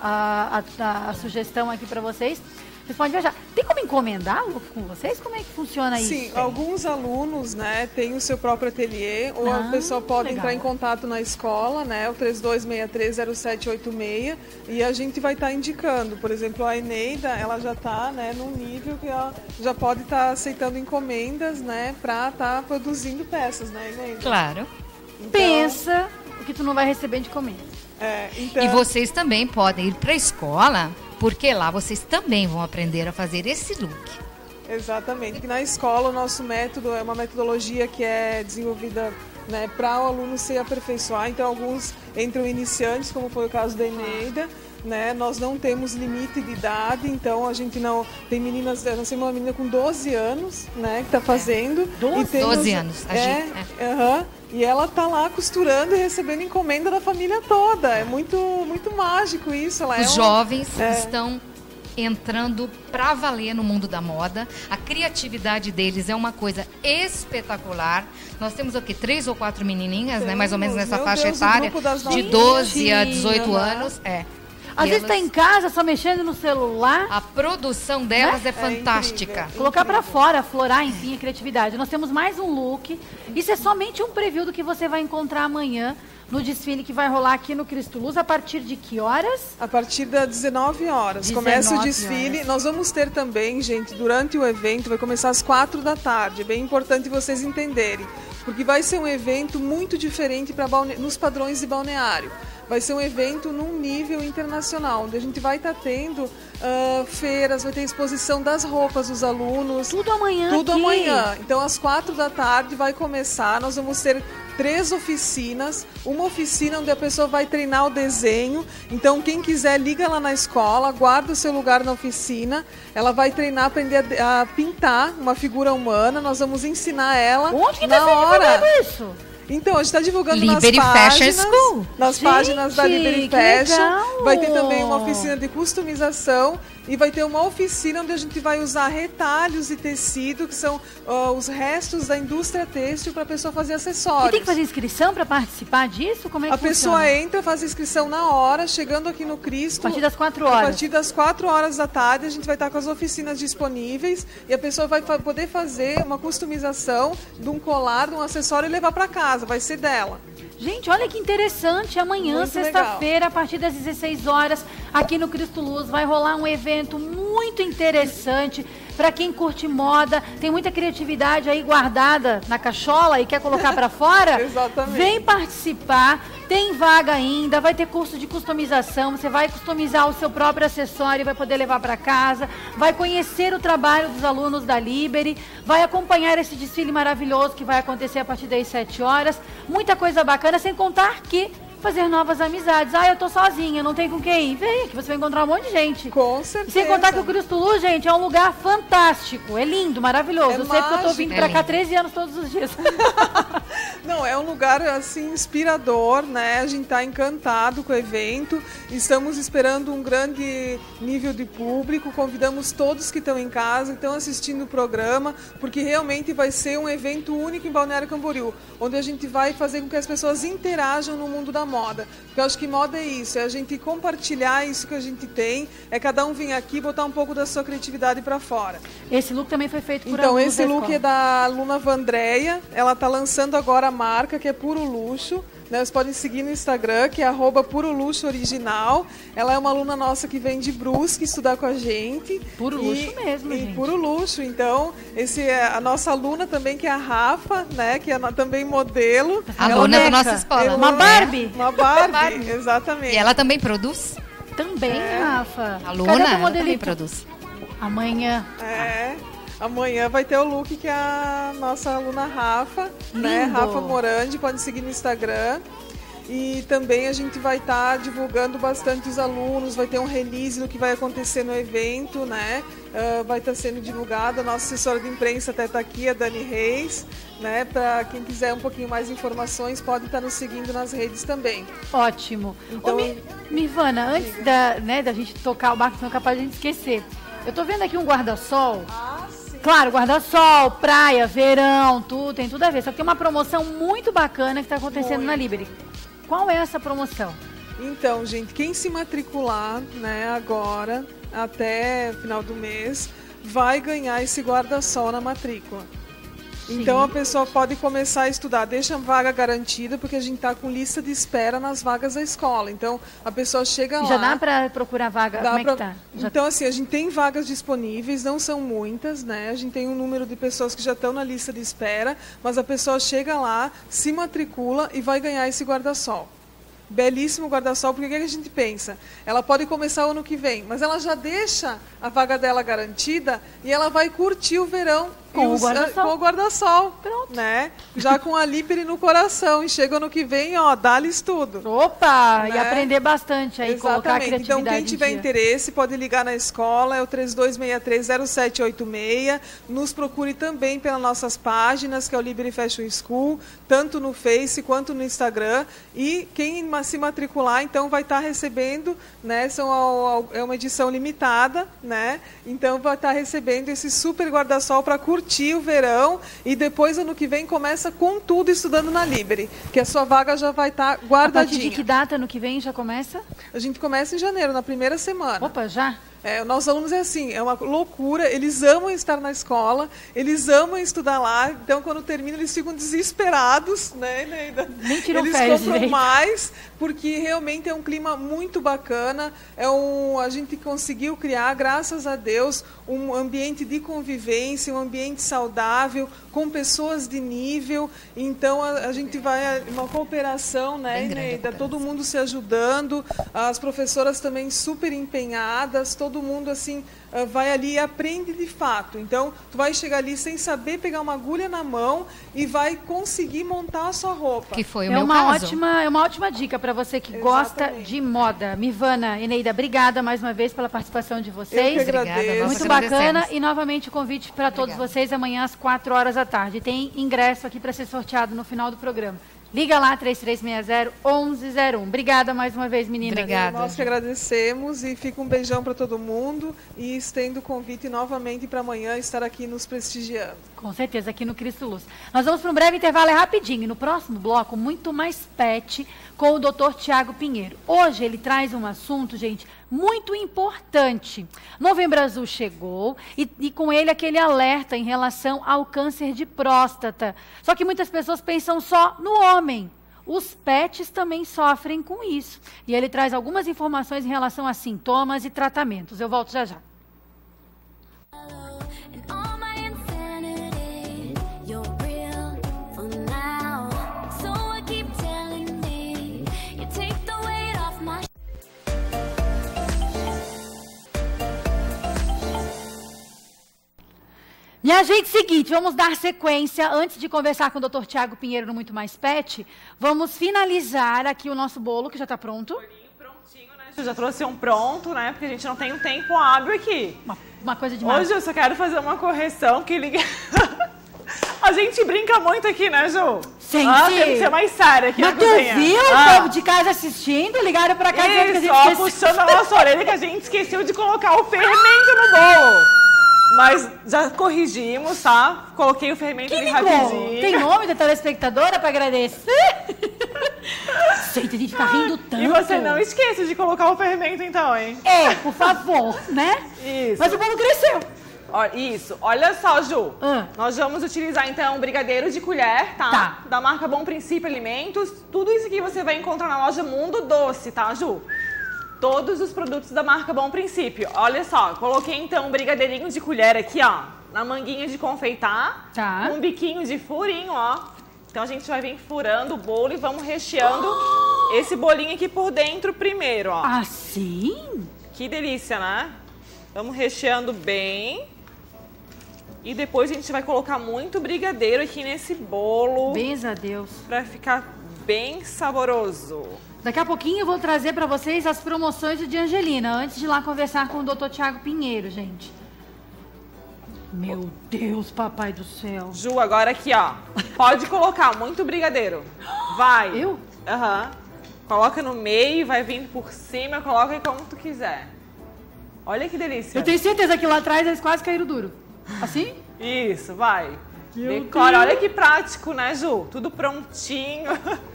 Speaker 1: a, a, a sugestão aqui pra vocês. Vocês podem viajar. Tem como encomendar o look com vocês? Como é que funciona
Speaker 4: Sim,
Speaker 1: isso?
Speaker 4: Sim, alguns alunos, né, têm o seu próprio ateliê, ou
Speaker 1: ah,
Speaker 4: a pessoa pode
Speaker 1: legal.
Speaker 4: entrar em contato na escola, né, o três dois seis três zero sete oito seis, e a gente vai estar tá indicando. Por exemplo, a Eneida, ela já está, né, num nível que ela já pode estar tá aceitando encomendas, né, para estar tá produzindo peças, né, Eneida?
Speaker 5: Claro.
Speaker 1: Então, pensa o que tu não vai receber de encomenda.
Speaker 4: É, então...
Speaker 5: E vocês também podem ir para a escola, porque lá vocês também vão aprender a fazer esse look.
Speaker 4: Exatamente. Na escola, o nosso método é uma metodologia que é desenvolvida, né, para o aluno se aperfeiçoar. Então, alguns entram iniciantes, como foi o caso da Eneida. Né? Nós não temos limite de idade, então a gente não... Tem meninas... Nós temos uma menina com doze anos, né, que está fazendo.
Speaker 5: doze,
Speaker 4: e temos,
Speaker 5: doze anos. A
Speaker 4: é,
Speaker 5: gente, é.
Speaker 4: Uh-huh, e ela está lá costurando e recebendo encomenda da família toda. É muito, muito mágico isso. Ela
Speaker 5: Os
Speaker 4: é um,
Speaker 5: jovens
Speaker 4: é,
Speaker 5: estão entrando para valer no mundo da moda. A criatividade deles é uma coisa espetacular. Nós temos aqui três ou quatro menininhas, temos, né, mais ou menos nessa faixa
Speaker 4: Deus,
Speaker 5: etária, de doze a dezoito
Speaker 4: uhum.
Speaker 5: anos. É.
Speaker 1: Às vezes está em casa, só mexendo no celular.
Speaker 5: A produção delas né? é fantástica.
Speaker 4: É
Speaker 1: Colocar para fora, aflorar, enfim, a criatividade. Nós temos mais um look. Isso é somente um preview do que você vai encontrar amanhã no desfile que vai rolar aqui no Cristo Luz. A partir de que horas?
Speaker 4: A partir das dezenove horas.
Speaker 1: dezenove
Speaker 4: Começa o desfile.
Speaker 1: Horas.
Speaker 4: Nós vamos ter também, gente, durante o evento, vai começar às quatro da tarde. É bem importante vocês entenderem. Porque vai ser um evento muito diferente pra balne... nos padrões de balneário. Vai ser um evento num nível internacional, onde a gente vai estar tá tendo uh, feiras, vai ter exposição das roupas dos alunos.
Speaker 1: Tudo amanhã
Speaker 4: Tudo
Speaker 1: aqui.
Speaker 4: amanhã. Então, às quatro da tarde vai começar. Nós vamos ter três oficinas. Uma oficina onde a pessoa vai treinar o desenho. Então, quem quiser, liga lá na escola, guarda o seu lugar na oficina. Ela vai treinar, aprender a, a pintar uma figura humana. Nós vamos ensinar ela
Speaker 1: Onde que
Speaker 4: na
Speaker 1: tá sendo
Speaker 4: hora.
Speaker 1: isso?
Speaker 4: Então, a gente está divulgando
Speaker 5: Liberty
Speaker 4: nas páginas,
Speaker 5: Fashion School.
Speaker 4: nas
Speaker 1: Gente,
Speaker 4: páginas da Liberty
Speaker 1: que
Speaker 4: Fashion.
Speaker 1: legal.
Speaker 4: Vai ter também uma oficina de customização e vai ter uma oficina onde a gente vai usar retalhos e tecido, que são uh, os restos da indústria têxtil, para a pessoa fazer acessórios.
Speaker 1: E tem que fazer inscrição para participar disso? Como é que
Speaker 4: A
Speaker 1: funciona?
Speaker 4: pessoa entra, faz a inscrição na hora, chegando aqui no Cristo.
Speaker 1: A partir das quatro
Speaker 4: A
Speaker 1: horas.
Speaker 4: partir das quatro horas da tarde, a gente vai estar com as oficinas disponíveis e a pessoa vai fa- poder fazer uma customização de um colar, de um acessório e levar para casa. Vai ser dela.
Speaker 1: Gente, olha que interessante. Amanhã,
Speaker 4: Muito
Speaker 1: sexta-feira, a partir das dezesseis horas, aqui no Cristo Luz, vai rolar um evento muito interessante para quem curte moda, tem muita criatividade aí guardada na cachola e quer colocar para fora.
Speaker 4: Exatamente.
Speaker 1: Vem participar. Tem vaga ainda, vai ter curso de customização, você vai customizar o seu próprio acessório e vai poder levar para casa, vai conhecer o trabalho dos alunos da Liberty, vai acompanhar esse desfile maravilhoso que vai acontecer a partir das sete horas, muita coisa bacana, sem contar que fazer novas amizades. Ah, eu tô sozinha, não tem com quem ir. Vem, que você vai encontrar um monte de gente.
Speaker 4: Com
Speaker 1: E
Speaker 4: certeza.
Speaker 1: sem contar que o Cristo Luz, gente, é um lugar fantástico, é lindo, maravilhoso.
Speaker 4: É
Speaker 1: eu sei porque eu tô
Speaker 4: mágico.
Speaker 1: vindo
Speaker 5: É
Speaker 1: pra cá
Speaker 5: lindo.
Speaker 1: treze anos todos os dias.
Speaker 4: Não, é um lugar assim inspirador, né? A gente está encantado com o evento. Estamos esperando um grande nível de público. Convidamos todos que estão em casa, que estão assistindo o programa, porque realmente vai ser um evento único em Balneário Camboriú, onde a gente vai fazer com que as pessoas interajam no mundo da moda. Porque eu acho que moda é isso, é a gente compartilhar isso que a gente tem, é cada um vir aqui e botar um pouco da sua criatividade para fora.
Speaker 1: Esse look também foi feito por
Speaker 4: Então,
Speaker 1: alunos
Speaker 4: esse
Speaker 1: da
Speaker 4: look
Speaker 1: escola.
Speaker 4: é da aluna Vandréia. Ela está lançando agora a marca, que é Puro Luxo. Né? Vocês podem seguir no Instagram, que é arroba Puro Luxo Original. Ela é uma aluna nossa que vem de Brusque estudar com a gente.
Speaker 1: Puro
Speaker 4: E-
Speaker 1: luxo mesmo,
Speaker 4: e
Speaker 1: gente.
Speaker 4: Puro luxo. Então, esse é a nossa aluna também, que é a Rafa, né? Que é na- também modelo.
Speaker 5: Aluna da
Speaker 1: boneca.
Speaker 5: nossa escola.
Speaker 1: Uma
Speaker 4: Ela-
Speaker 1: Barbie?
Speaker 4: Uma Barbie,
Speaker 5: Barbie.
Speaker 4: exatamente.
Speaker 5: E ela também produz?
Speaker 1: Também, Rafa.
Speaker 5: Aluna,
Speaker 1: Cadê a tua
Speaker 5: ela também
Speaker 1: modelito?
Speaker 5: produz.
Speaker 1: Amanhã.
Speaker 4: É. Amanhã vai ter o look que é a nossa aluna Rafa, né?
Speaker 1: Lindo.
Speaker 4: Rafa Morandi, pode seguir no Instagram. E também a gente vai estar divulgando bastante os alunos, vai ter um release do que vai acontecer no evento, né? Ah, vai estar sendo divulgado, a nossa assessora de imprensa até está aqui, a Dani Reis, né? Para quem quiser um pouquinho mais de informações, pode estar nos seguindo nas redes também.
Speaker 1: Ótimo.
Speaker 4: Então-
Speaker 1: Ô, Mi- Mirvana, antes da, né, da gente tocar o barco, não é capaz de a gente esquecer. Eu tô vendo aqui um guarda-sol.
Speaker 4: Ah, sim.
Speaker 1: Claro, guarda-sol, praia, verão, tudo, tem tudo a ver. Só que tem uma promoção muito bacana que está acontecendo
Speaker 4: Muito.
Speaker 1: na Liberty. Qual é essa promoção?
Speaker 4: Então, gente, quem se matricular, né, agora, até final do mês, vai ganhar esse guarda-sol na matrícula. Então a pessoa pode começar a estudar, deixa a vaga garantida, porque a gente está com lista de espera nas vagas da escola. Então a pessoa chega lá.
Speaker 1: Já dá para procurar vaga?
Speaker 4: Dá
Speaker 1: Como é
Speaker 4: pra-
Speaker 1: que tá? Já-
Speaker 4: Então, assim, a gente tem vagas disponíveis, não são muitas, né? A gente tem um número de pessoas que já estão na lista de espera, mas a pessoa chega lá, se matricula e vai ganhar esse guarda-sol. Belíssimo guarda-sol, porque o que a gente pensa? Ela pode começar o ano que vem, mas ela já deixa a vaga dela garantida e ela vai curtir o verão
Speaker 1: Com
Speaker 4: e
Speaker 1: o
Speaker 4: os-
Speaker 1: guarda-sol.
Speaker 4: com o guarda-sol.
Speaker 1: Pronto.
Speaker 4: Né? Já com a Liberty no coração. E chega ano que vem, ó, dá-lhes tudo.
Speaker 1: Opa! E
Speaker 4: Né?
Speaker 1: aprender bastante aí, colocar a
Speaker 4: Exatamente.
Speaker 1: criatividade
Speaker 4: Então, quem
Speaker 1: em
Speaker 4: tiver
Speaker 1: dia.
Speaker 4: interesse, pode ligar na escola, é o três dois seis três zero sete oito seis. Nos procure também pelas nossas páginas, que é o Liberty Fashion School, tanto no Face quanto no Instagram. E quem ma- se matricular, então, vai estar recebendo, né? São ao- ao- é uma edição limitada, né? Então, vai estar recebendo esse super guarda-sol para curtir o verão. E depois, ano que vem, começa com tudo estudando na Liberty, que a sua vaga já vai estar
Speaker 1: A partir de
Speaker 4: guardadinha.
Speaker 1: que data no que vem já começa?
Speaker 4: A gente começa em janeiro, na primeira semana.
Speaker 1: Opa, já?
Speaker 4: É, nossos alunos é assim, é uma loucura, eles amam estar na escola, eles amam estudar lá, então quando termina eles ficam desesperados, né, Neida?
Speaker 1: Nem tiram
Speaker 4: Eles
Speaker 1: férias
Speaker 4: compram
Speaker 1: direito.
Speaker 4: mais, porque realmente é um clima muito bacana, é um, a gente conseguiu criar, graças a Deus, um ambiente de convivência, um ambiente saudável, com pessoas de nível, então a, a gente vai, uma cooperação, né,
Speaker 5: Bem grande a
Speaker 4: Neida?
Speaker 5: cooperação.
Speaker 4: Todo mundo se ajudando, as professoras também super empenhadas, todo mundo assim ah, vai ali e aprende de fato. Então, tu vai chegar ali sem saber pegar uma agulha na mão e vai conseguir montar a sua roupa.
Speaker 5: Que foi o
Speaker 1: É
Speaker 5: meu
Speaker 1: uma
Speaker 5: caso.
Speaker 1: ótima, é uma ótima dica para para você que gosta
Speaker 4: Exatamente.
Speaker 1: de moda. Mivana, Eneida, obrigada mais uma vez pela participação de vocês.
Speaker 4: Eu que agradeço.
Speaker 5: Obrigada, nós
Speaker 1: Muito
Speaker 5: agradecemos.
Speaker 1: bacana. E novamente o convite para todos
Speaker 5: Obrigada.
Speaker 1: vocês amanhã às quatro horas da tarde. Tem ingresso aqui para ser sorteado no final do programa. Liga lá, três três seis zero, um um zero um. Obrigada mais uma vez, meninas.
Speaker 5: Obrigada.
Speaker 4: Nós que agradecemos e fica um beijão para todo mundo e estendo o convite novamente para amanhã estar aqui nos prestigiando.
Speaker 1: Com certeza, aqui no Cristo Luz. Nós vamos para um breve intervalo, é rapidinho. E no próximo bloco, muito mais pet com o doutor Tiago Pinheiro. Hoje ele traz um assunto, gente, muito importante. Novembro Azul chegou e, e com ele aquele alerta em relação ao câncer de próstata. Só que muitas pessoas pensam só no homem. Os pets também sofrem com isso. E ele traz algumas informações em relação a sintomas e tratamentos. Eu volto já já.
Speaker 6: And all my insanity, you're real for now. So I keep telling me, you take the weight off my
Speaker 1: Minha gente, seguinte, vamos dar sequência. Antes de conversar com o doutor Tiago Pinheiro no Muito Mais Pet, vamos finalizar aqui o nosso bolo, que já está pronto.
Speaker 2: Prontinho, né? Eu já trouxe um pronto, né? Porque a gente não tem um tempo hábil aqui.
Speaker 1: Uma, uma coisa demais.
Speaker 2: Hoje eu só quero fazer uma correção que liga... A gente brinca muito aqui, né, Ju?
Speaker 1: Gente.
Speaker 2: Ah, tem que ser mais séria aqui
Speaker 1: Mas
Speaker 2: na
Speaker 1: tu
Speaker 2: cozinha.
Speaker 1: viu o
Speaker 2: Ah.
Speaker 1: povo de casa assistindo? Ligaram pra cá dizendo que a
Speaker 2: Isso,
Speaker 1: gente
Speaker 2: ó,
Speaker 1: esqueceu.
Speaker 2: puxando a nossa orelha que a gente esqueceu de colocar o fermento no bolo. Mas já corrigimos, tá? Coloquei o fermento
Speaker 1: Que
Speaker 2: ali
Speaker 1: ligou?
Speaker 2: rapidinho.
Speaker 1: Tem nome da telespectadora pra agradecer? Gente, a gente fica rindo tanto.
Speaker 2: E você não esqueça de colocar o fermento então, hein?
Speaker 1: É, por favor, né?
Speaker 2: Isso.
Speaker 1: Mas o bolo cresceu.
Speaker 2: Ó, isso. Olha só, Ju.
Speaker 1: Ah.
Speaker 2: Nós vamos utilizar, então, um brigadeiro de colher, tá?
Speaker 1: Tá.
Speaker 2: Da marca Bom Princípio Alimentos. Tudo isso aqui você vai encontrar na loja Mundo Doce, tá, Ju? Todos os produtos da marca Bom Princípio. Olha só, coloquei, então, um brigadeirinho de colher aqui, ó. Na manguinha de confeitar.
Speaker 1: Tá.
Speaker 2: Um biquinho de furinho, ó. Então, a gente vai vir furando o bolo e vamos recheando esse bolinho aqui por dentro primeiro, ó.
Speaker 1: Assim?
Speaker 2: Que delícia, né? Vamos recheando bem. E depois a gente vai colocar muito brigadeiro aqui nesse bolo.
Speaker 1: Bens a Deus.
Speaker 2: Pra ficar bem saboroso.
Speaker 1: Daqui a pouquinho eu vou trazer pra vocês as promoções do Dia Angelina, antes de ir lá conversar com o doutor Tiago Pinheiro, gente. Meu Deus, papai do céu.
Speaker 2: Ju, agora aqui, ó. Pode colocar muito brigadeiro. Vai.
Speaker 1: Eu?
Speaker 2: Aham. Coloca no meio, vai vir por cima, coloca aí como tu quiser. Olha que delícia.
Speaker 1: Eu tenho certeza que lá atrás eles quase caíram duro. Assim?
Speaker 2: Isso, vai.
Speaker 1: Meu
Speaker 2: Decora.
Speaker 1: Deus.
Speaker 2: Olha que prático, né, Ju? Tudo prontinho.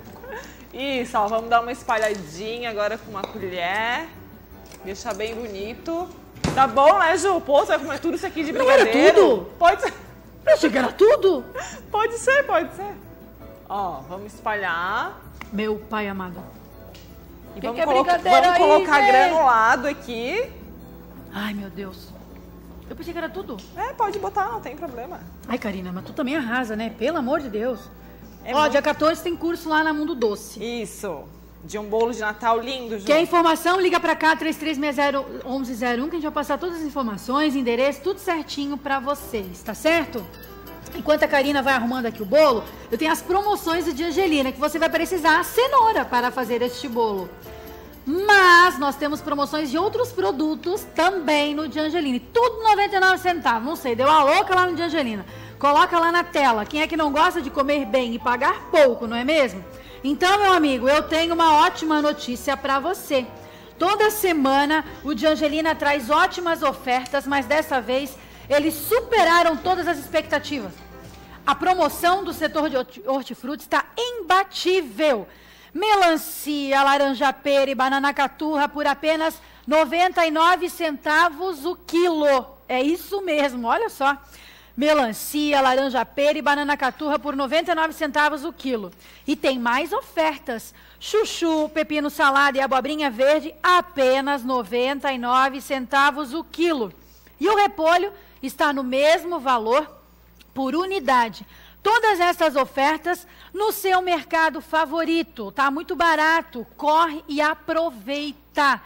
Speaker 2: Isso, ó. Vamos dar uma espalhadinha agora com uma colher. Deixar bem bonito. Tá bom, né, Ju? Pô, você vai comer tudo isso aqui de
Speaker 1: Não era
Speaker 2: brigadeiro?
Speaker 1: tudo?
Speaker 2: Pode ser.
Speaker 1: Eu achei que era tudo.
Speaker 2: Pode ser, pode ser. Ó, vamos espalhar.
Speaker 1: Meu pai amado.
Speaker 2: E
Speaker 1: Que
Speaker 2: vamos,
Speaker 1: que é
Speaker 2: colo-
Speaker 1: brigadeiro
Speaker 2: vamos
Speaker 1: aí,
Speaker 2: colocar
Speaker 1: gente?
Speaker 2: granulado aqui.
Speaker 1: Ai, meu Deus. Eu pensei que era tudo.
Speaker 2: É, pode botar, não tem problema.
Speaker 1: Ai, Karina, mas tu também arrasa, né? Pelo amor de Deus.
Speaker 2: É
Speaker 1: Ó,
Speaker 2: muito-
Speaker 1: dia quatorze tem curso lá na Mundo Doce.
Speaker 2: Isso. De um bolo de Natal lindo, Ju.
Speaker 1: Quer informação? Liga pra cá, três três seis zero, um um zero um, que a gente vai passar todas as informações, endereço, tudo certinho pra vocês, tá certo? Enquanto a Karina vai arrumando aqui o bolo, eu tenho as promoções do Dia Angelina, que você vai precisar cenoura para fazer este bolo. Mas nós temos promoções de outros produtos também no Dia Angelina. E tudo noventa e nove centavos. Não sei, deu a louca lá no Dia Angelina. Coloca lá na tela. Quem é que não gosta de comer bem e pagar pouco, não é mesmo? Então, meu amigo, eu tenho uma ótima notícia para você. Toda semana o Dia Angelina traz ótimas ofertas, mas dessa vez eles superaram todas as expectativas. A promoção do setor de horti- hortifruti está imbatível. Melancia, laranja pera e banana caturra por apenas noventa e nove centavos o quilo. É isso mesmo, olha só. Melancia, laranja pera e banana caturra por noventa e nove centavos o quilo. E tem mais ofertas. Chuchu, pepino salada e abobrinha verde, apenas noventa e nove centavos o quilo. E o repolho está no mesmo valor por unidade. Todas essas ofertas no seu mercado favorito. Tá muito barato. Corre e aproveita.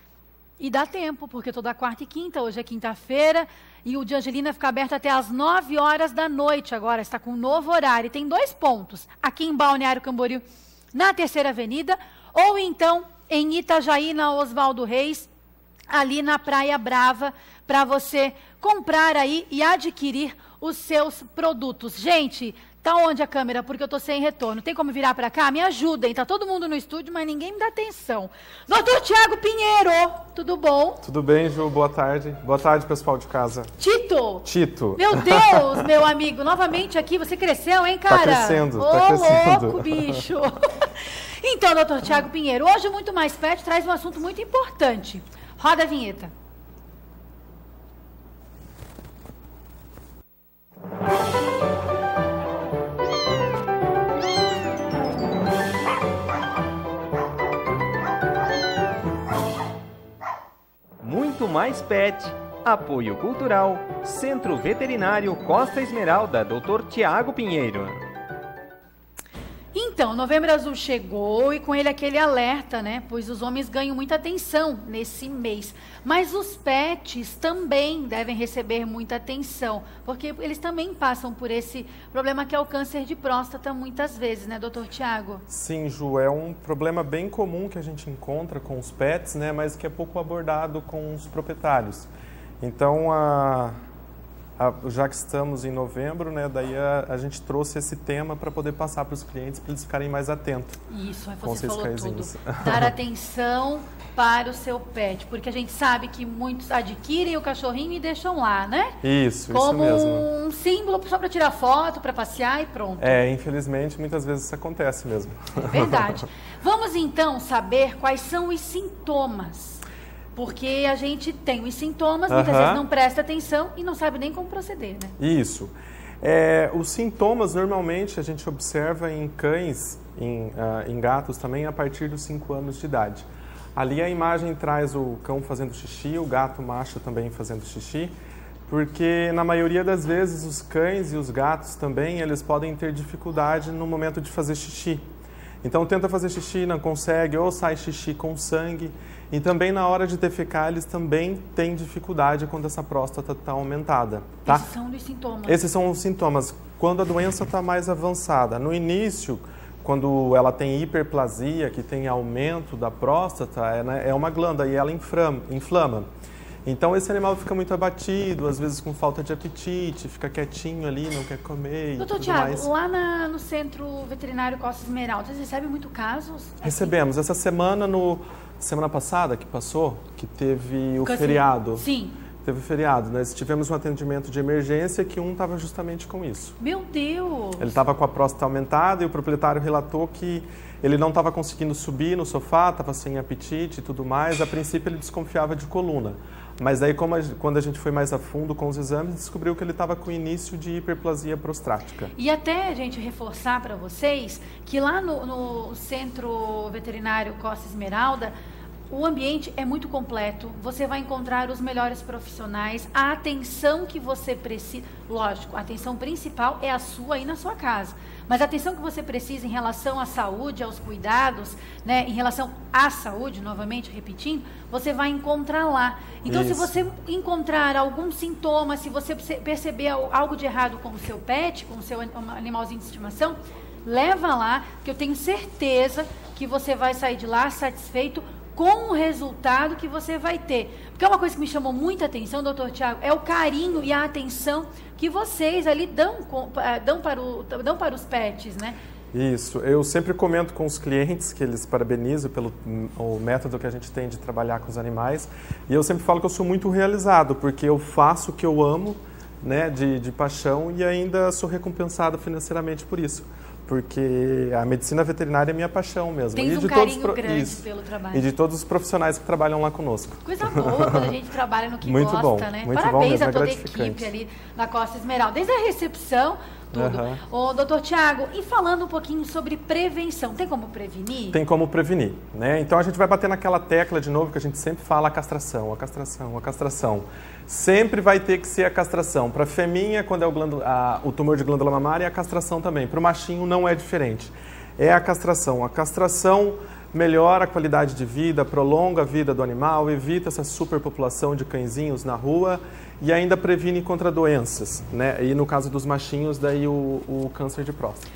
Speaker 1: E dá tempo, porque toda quarta e quinta, hoje é quinta-feira, e o Dia Angelina fica aberto até às nove horas da noite agora, está com um novo horário. E tem dois pontos, aqui em Balneário Camboriú, na Terceira Avenida, ou então em Itajaí, na Oswaldo Reis, ali na Praia Brava, para você comprar aí e adquirir os seus produtos. Gente, tá onde a câmera? Porque eu tô sem retorno. Tem como virar para cá? Me ajudem. Tá todo mundo no estúdio, mas ninguém me dá atenção. doutor Tiago Pinheiro, tudo bom?
Speaker 7: Tudo bem, Ju? Boa tarde. Boa tarde, pessoal de casa.
Speaker 1: Tito!
Speaker 7: Tito.
Speaker 1: Meu Deus, meu amigo, novamente aqui, você cresceu, hein, cara?
Speaker 7: Tá crescendo,
Speaker 1: Ô,
Speaker 7: tá crescendo.
Speaker 1: louco, bicho. Então, doutor Tiago Pinheiro, hoje o Muito Mais Pet traz um assunto muito importante. Roda a vinheta.
Speaker 8: Muito Mais Pet. Apoio Cultural. Centro Veterinário Costa Esmeralda, doutor Tiago Pinheiro.
Speaker 1: Então, Novembro Azul chegou e com ele aquele alerta, né? Pois os homens ganham muita atenção nesse mês. Mas os pets também devem receber muita atenção, porque eles também passam por esse problema que é o câncer de próstata muitas vezes, né, doutor Tiago?
Speaker 7: Sim, Ju, é um problema bem comum que a gente encontra com os pets, né? Mas que é pouco abordado com os proprietários. Então, a... já que estamos em novembro, né, daí a, a gente trouxe esse tema para poder passar para os clientes, para eles ficarem mais atentos.
Speaker 1: Isso, aí
Speaker 7: com
Speaker 1: você
Speaker 7: esses
Speaker 1: falou
Speaker 7: cãezinhos.
Speaker 1: tudo. Dar atenção para o seu pet, porque a gente sabe que muitos adquirem o cachorrinho e deixam lá, né?
Speaker 7: Isso,
Speaker 1: Como
Speaker 7: isso mesmo.
Speaker 1: Como um símbolo só para tirar foto, para passear e pronto.
Speaker 7: É, infelizmente, muitas vezes isso acontece mesmo.
Speaker 1: É verdade. Vamos então saber quais são os sintomas. Porque a gente tem os sintomas, muitas
Speaker 7: Aham.
Speaker 1: vezes não presta atenção e não sabe nem como proceder, né?
Speaker 7: Isso. É, os sintomas, normalmente, a gente observa em cães, em, uh, em gatos também, a partir dos cinco anos de idade. Ali a imagem traz o cão fazendo xixi, o gato macho também fazendo xixi, porque na maioria das vezes os cães e os gatos também, eles podem ter dificuldade no momento de fazer xixi. Então tenta fazer xixi, não consegue, ou sai xixi com sangue. E também na hora de defecar, eles também têm dificuldade quando essa próstata está aumentada, tá?
Speaker 1: Esses são os sintomas.
Speaker 7: Esses são os sintomas. Quando a doença está mais avançada. No início, quando ela tem hiperplasia, que tem aumento da próstata, é, né, é uma glândula e ela inflama, inflama. Então esse animal fica muito abatido, às vezes com falta de apetite, fica quietinho ali, não quer comer e
Speaker 1: Doutor
Speaker 7: tudo
Speaker 1: Tiago,
Speaker 7: mais.
Speaker 1: lá na, no Centro Veterinário Costa Esmeralda, vocês recebem muito casos?
Speaker 7: Recebemos. Essa semana, no semana passada que passou, que teve o
Speaker 1: Câncer-
Speaker 7: feriado.
Speaker 1: Sim.
Speaker 7: Teve o feriado. Nós tivemos um atendimento de emergência que um estava justamente com isso.
Speaker 1: Meu Deus!
Speaker 7: Ele estava com a próstata aumentada e o proprietário relatou que ele não estava conseguindo subir no sofá, estava sem apetite e tudo mais. A princípio ele desconfiava de coluna. Mas aí, como a, quando a gente foi mais a fundo com os exames, descobriu que ele estava com início de hiperplasia prostática.
Speaker 1: E até a gente reforçar para vocês que lá no, no Centro Veterinário Costa Esmeralda, o ambiente é muito completo, você vai encontrar os melhores profissionais, a atenção que você precisa, lógico, a atenção principal é a sua aí na sua casa, mas a atenção que você precisa em relação à saúde, aos cuidados, né, em relação à saúde, novamente repetindo, você vai encontrar lá. Então, se
Speaker 7: Isso.
Speaker 1: você encontrar algum sintoma, se você perce- perceber al- algo de errado com o seu pet, com o seu an- animalzinho de estimação, leva lá, que eu tenho certeza que você vai sair de lá satisfeito com o resultado que você vai ter. Porque é uma coisa que me chamou muita atenção, doutor Tiago, é o carinho e a atenção que vocês ali dão, com- eh, dão, para, o, dão para os pets, né?
Speaker 7: Isso, eu sempre comento com os clientes que eles parabenizam pelo hum, o método que a gente tem de trabalhar com os animais, e eu sempre falo que eu sou muito realizado, porque eu faço o que eu amo, né, de, de paixão, e ainda sou recompensado financeiramente por isso, porque a medicina veterinária é minha paixão mesmo.
Speaker 1: Tens
Speaker 7: e
Speaker 1: um
Speaker 7: de
Speaker 1: carinho
Speaker 7: todos os pro-
Speaker 1: grande
Speaker 7: isso.
Speaker 1: pelo trabalho.
Speaker 7: E de todos os profissionais que trabalham lá conosco.
Speaker 1: Coisa boa quando a gente trabalha no que
Speaker 7: Muito
Speaker 1: gosta,
Speaker 7: bom,
Speaker 1: né?
Speaker 7: muito bom
Speaker 1: Parabéns
Speaker 7: mesmo,
Speaker 1: a
Speaker 7: é
Speaker 1: toda a
Speaker 7: gratificante.
Speaker 1: equipe ali na Costa Esmeralda, desde a recepção, tudo.
Speaker 7: Aham.
Speaker 1: Ô, doutor Tiago, e falando um pouquinho sobre prevenção, tem como prevenir?
Speaker 7: Tem como prevenir, né? Então a gente vai bater naquela tecla de novo que a gente sempre fala, a castração, a castração, a castração. Sempre vai ter que ser a castração. Para a feminha, quando é o, glândula, a, o tumor de glândula mamária, é a castração também. Para o machinho não é diferente. É a castração. A castração melhora a qualidade de vida, prolonga a vida do animal, evita essa superpopulação de cãezinhos na rua e ainda previne contra doenças, né? E no caso dos machinhos, daí o, o câncer de próstata.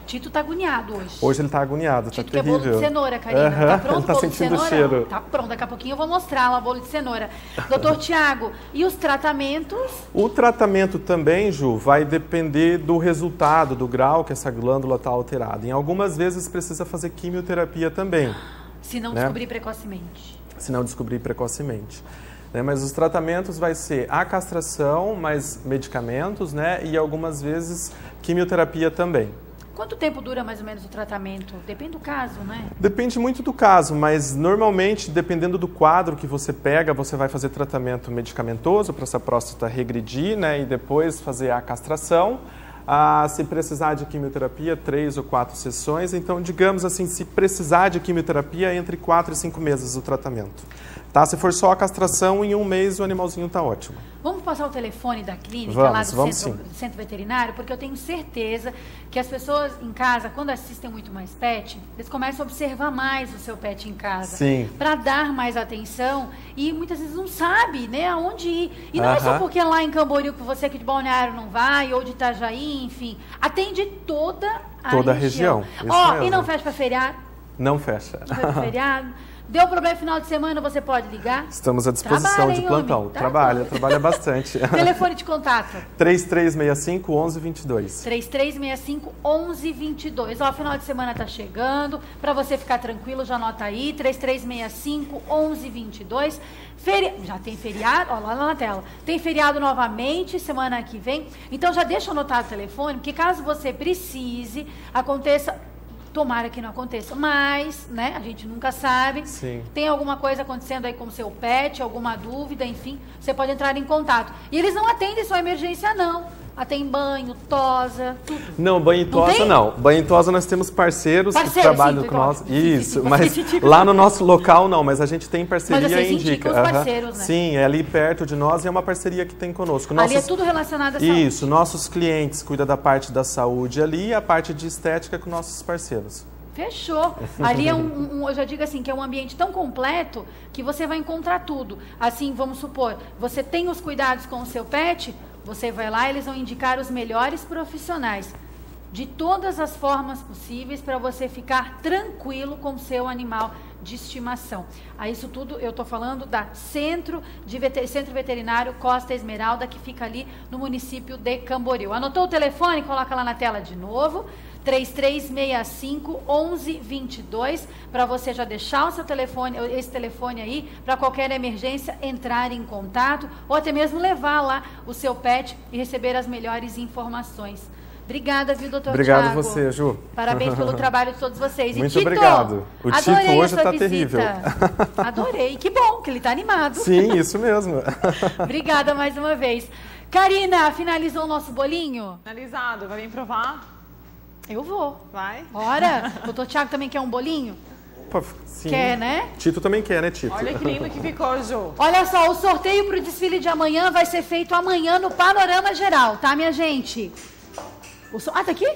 Speaker 1: Tito tá agoniado hoje.
Speaker 7: Hoje ele tá agoniado, tá
Speaker 1: Tito quer
Speaker 7: terrível.
Speaker 1: bolo de cenoura, Karina.
Speaker 7: Aham,
Speaker 1: Tá pronto
Speaker 7: ele tá
Speaker 1: o bolo de
Speaker 7: sentindo o
Speaker 1: cenoura?
Speaker 7: cheiro.
Speaker 1: Tá pronto, daqui a pouquinho eu vou mostrar lá o bolo de cenoura. Doutor Tiago, e os tratamentos?
Speaker 7: O tratamento também, Ju, vai depender do resultado, do grau que essa glândula está alterada. Em algumas vezes precisa fazer quimioterapia também,
Speaker 1: Se não
Speaker 7: né?
Speaker 1: descobrir precocemente.
Speaker 7: se não descobrir precocemente. Né? Mas os tratamentos vai ser a castração, mais medicamentos, né? E algumas vezes quimioterapia também.
Speaker 1: Quanto tempo dura mais ou menos o tratamento? Depende do caso, né?
Speaker 7: Depende muito do caso, mas normalmente, dependendo do quadro que você pega, você vai fazer tratamento medicamentoso para essa próstata regredir, né? E depois fazer a castração. Ah, se precisar de quimioterapia, três ou quatro sessões. Então, digamos assim, se precisar de quimioterapia, entre quatro e cinco meses o tratamento. Tá? Se for só a castração, em um mês o animalzinho está ótimo.
Speaker 1: Vamos passar o telefone da clínica
Speaker 7: Vamos,
Speaker 1: lá do
Speaker 7: vamos
Speaker 1: centro,
Speaker 7: sim.
Speaker 1: do centro veterinário, porque eu tenho certeza que as pessoas em casa, quando assistem muito mais pet, eles começam a observar mais o seu pet em casa.
Speaker 7: Sim.
Speaker 1: Para dar mais atenção e muitas vezes não sabe, né, aonde ir. E não é só
Speaker 7: Aham.
Speaker 1: porque lá em Camboriú, que você aqui de Balneário não vai, ou de Itajaí, enfim. Atende toda a
Speaker 7: Toda a
Speaker 1: região.
Speaker 7: região, isso
Speaker 1: Ó,
Speaker 7: mesmo.
Speaker 1: e não fecha para feriado,
Speaker 7: Não fecha.
Speaker 1: não fecha pra feriado. Deu problema no final de semana, você pode ligar.
Speaker 7: Estamos à disposição
Speaker 1: Trabalha,
Speaker 7: de
Speaker 1: hein,
Speaker 7: plantão.
Speaker 1: homem? Tá
Speaker 7: Trabalha,
Speaker 1: bom.
Speaker 7: trabalha bastante.
Speaker 1: Telefone de contato.
Speaker 7: três três seis cinco, um um dois dois.
Speaker 1: três três seis cinco, um um dois dois. Ó, final de semana tá chegando. Para você ficar tranquilo, já anota aí. três três seis cinco, um um dois dois. Feri... Já tem feriado, ó, lá na tela. Tem feriado novamente, semana que vem. Então já deixa anotado o telefone, porque caso você precise, aconteça... Tomara que não aconteça, mas, né, a gente nunca sabe.
Speaker 7: Sim.
Speaker 1: Tem alguma coisa acontecendo aí com o seu pet, alguma dúvida, enfim, você pode entrar em contato. E eles não atendem só emergência, não. Atendem banho, tosa, tudo.
Speaker 7: Não, banho e
Speaker 1: Não
Speaker 7: tosa
Speaker 1: tem?
Speaker 7: não. Banho e tosa nós temos parceiros que
Speaker 1: Parceiro,
Speaker 7: trabalham
Speaker 1: sim,
Speaker 7: com
Speaker 1: igual.
Speaker 7: nós.
Speaker 1: Sim, sim, sim,
Speaker 7: Isso,
Speaker 1: sim,
Speaker 7: mas
Speaker 1: sim, sim.
Speaker 7: lá no nosso local não, mas a gente tem parceria
Speaker 1: Mas vocês
Speaker 7: e indica.
Speaker 1: indicam os
Speaker 7: Aham.
Speaker 1: parceiros, né?
Speaker 7: Sim, é ali perto de nós e é uma parceria que tem conosco.
Speaker 1: Ali é
Speaker 7: Nossos-
Speaker 1: tudo relacionado à saúde.
Speaker 7: Isso, nossos clientes cuidam da parte da saúde ali e a parte de estética com nossos parceiros.
Speaker 1: Fechou. Ali é um, um- um- eu já digo assim, que é um ambiente tão completo que você vai encontrar tudo. Assim, vamos supor, você tem os cuidados com o seu pet, você vai lá, eles vão indicar os melhores profissionais de todas as formas possíveis para você ficar tranquilo com o seu animal de estimação. A isso tudo eu estou falando da Centro, de Vete- Centro Veterinário Costa Esmeralda, que fica ali no município de Camboriú. Anotou o telefone? Coloca lá na tela de novo. três três seis cinco, um um dois dois, para você já deixar o seu telefone, esse telefone aí, para qualquer emergência entrar em contato, ou até mesmo levar lá o seu pet e receber as melhores informações. Obrigada, viu, doutor
Speaker 7: Obrigado
Speaker 1: Tiago?
Speaker 7: você, Ju.
Speaker 1: Parabéns pelo trabalho de todos vocês. E
Speaker 7: Muito
Speaker 1: Tito,
Speaker 7: obrigado. O Tito
Speaker 1: adorei
Speaker 7: hoje
Speaker 1: a sua
Speaker 7: tá
Speaker 1: visita.
Speaker 7: terrível.
Speaker 1: Adorei. Que bom que ele está animado.
Speaker 7: Sim, isso mesmo.
Speaker 1: Obrigada mais uma vez. Karina, finalizou o nosso bolinho?
Speaker 2: Finalizado, vai vir provar?
Speaker 1: Eu vou.
Speaker 2: Vai?
Speaker 1: Bora. Doutor Tiago também quer um bolinho?
Speaker 7: Pô, sim.
Speaker 1: Quer, né?
Speaker 7: Tito também quer, né, Tito?
Speaker 2: Olha que lindo que ficou, Ju.
Speaker 1: Olha só, o sorteio para o desfile de amanhã vai ser feito amanhã no Panorama Geral, tá, minha gente? O so... Ah, tá aqui?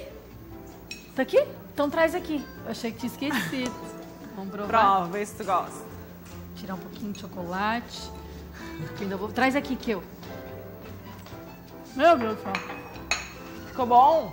Speaker 1: Tá aqui? Então traz aqui. Eu achei que tinha esquecido. Vamos provar.
Speaker 2: Prova, vê se tu gosta.
Speaker 1: Tirar um pouquinho de chocolate. Eu ainda vou... Traz aqui, que eu. Meu Deus do céu.
Speaker 2: Ficou bom?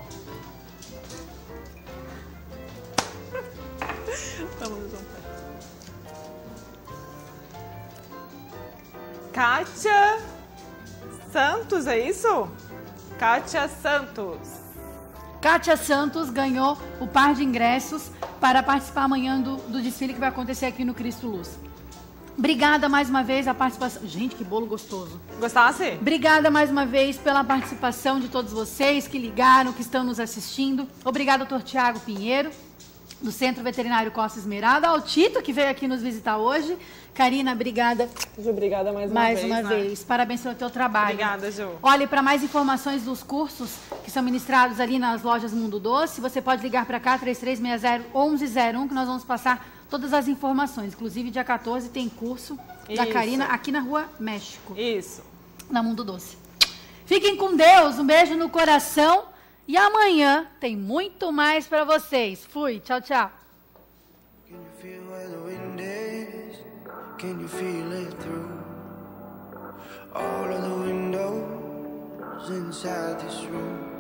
Speaker 2: Kátia Santos, é isso? Kátia Santos.
Speaker 1: Kátia Santos ganhou o par de ingressos para participar amanhã do, do desfile que vai acontecer aqui no Cristo Luz. Obrigada mais uma vez a participação. Gente, que bolo gostoso.
Speaker 2: Gostasse?
Speaker 1: Obrigada mais uma vez pela participação de todos vocês que ligaram, que estão nos assistindo. Obrigada, doutor Tiago Pinheiro, do Centro Veterinário Costa Esmeralda. Ao Tito, que veio aqui nos visitar hoje. Karina, obrigada
Speaker 2: Ju, obrigada mais uma
Speaker 1: mais
Speaker 2: vez.
Speaker 1: uma
Speaker 2: né?
Speaker 1: vez. Parabéns pelo teu trabalho.
Speaker 2: Obrigada, Ju.
Speaker 1: Olha, para mais informações dos cursos que são ministrados ali nas lojas Mundo Doce, você pode ligar para cá, três três seis zero, um um zero um, que nós vamos passar todas as informações. Inclusive, dia quatorze tem curso da
Speaker 2: Isso.
Speaker 1: Karina aqui na Rua México,
Speaker 2: Isso.
Speaker 1: na Mundo Doce. Fiquem com Deus, um beijo no coração e amanhã tem muito mais para vocês. Fui, tchau, tchau.
Speaker 9: Can you feel where the wind is? Can you feel it through all of the windows inside this room?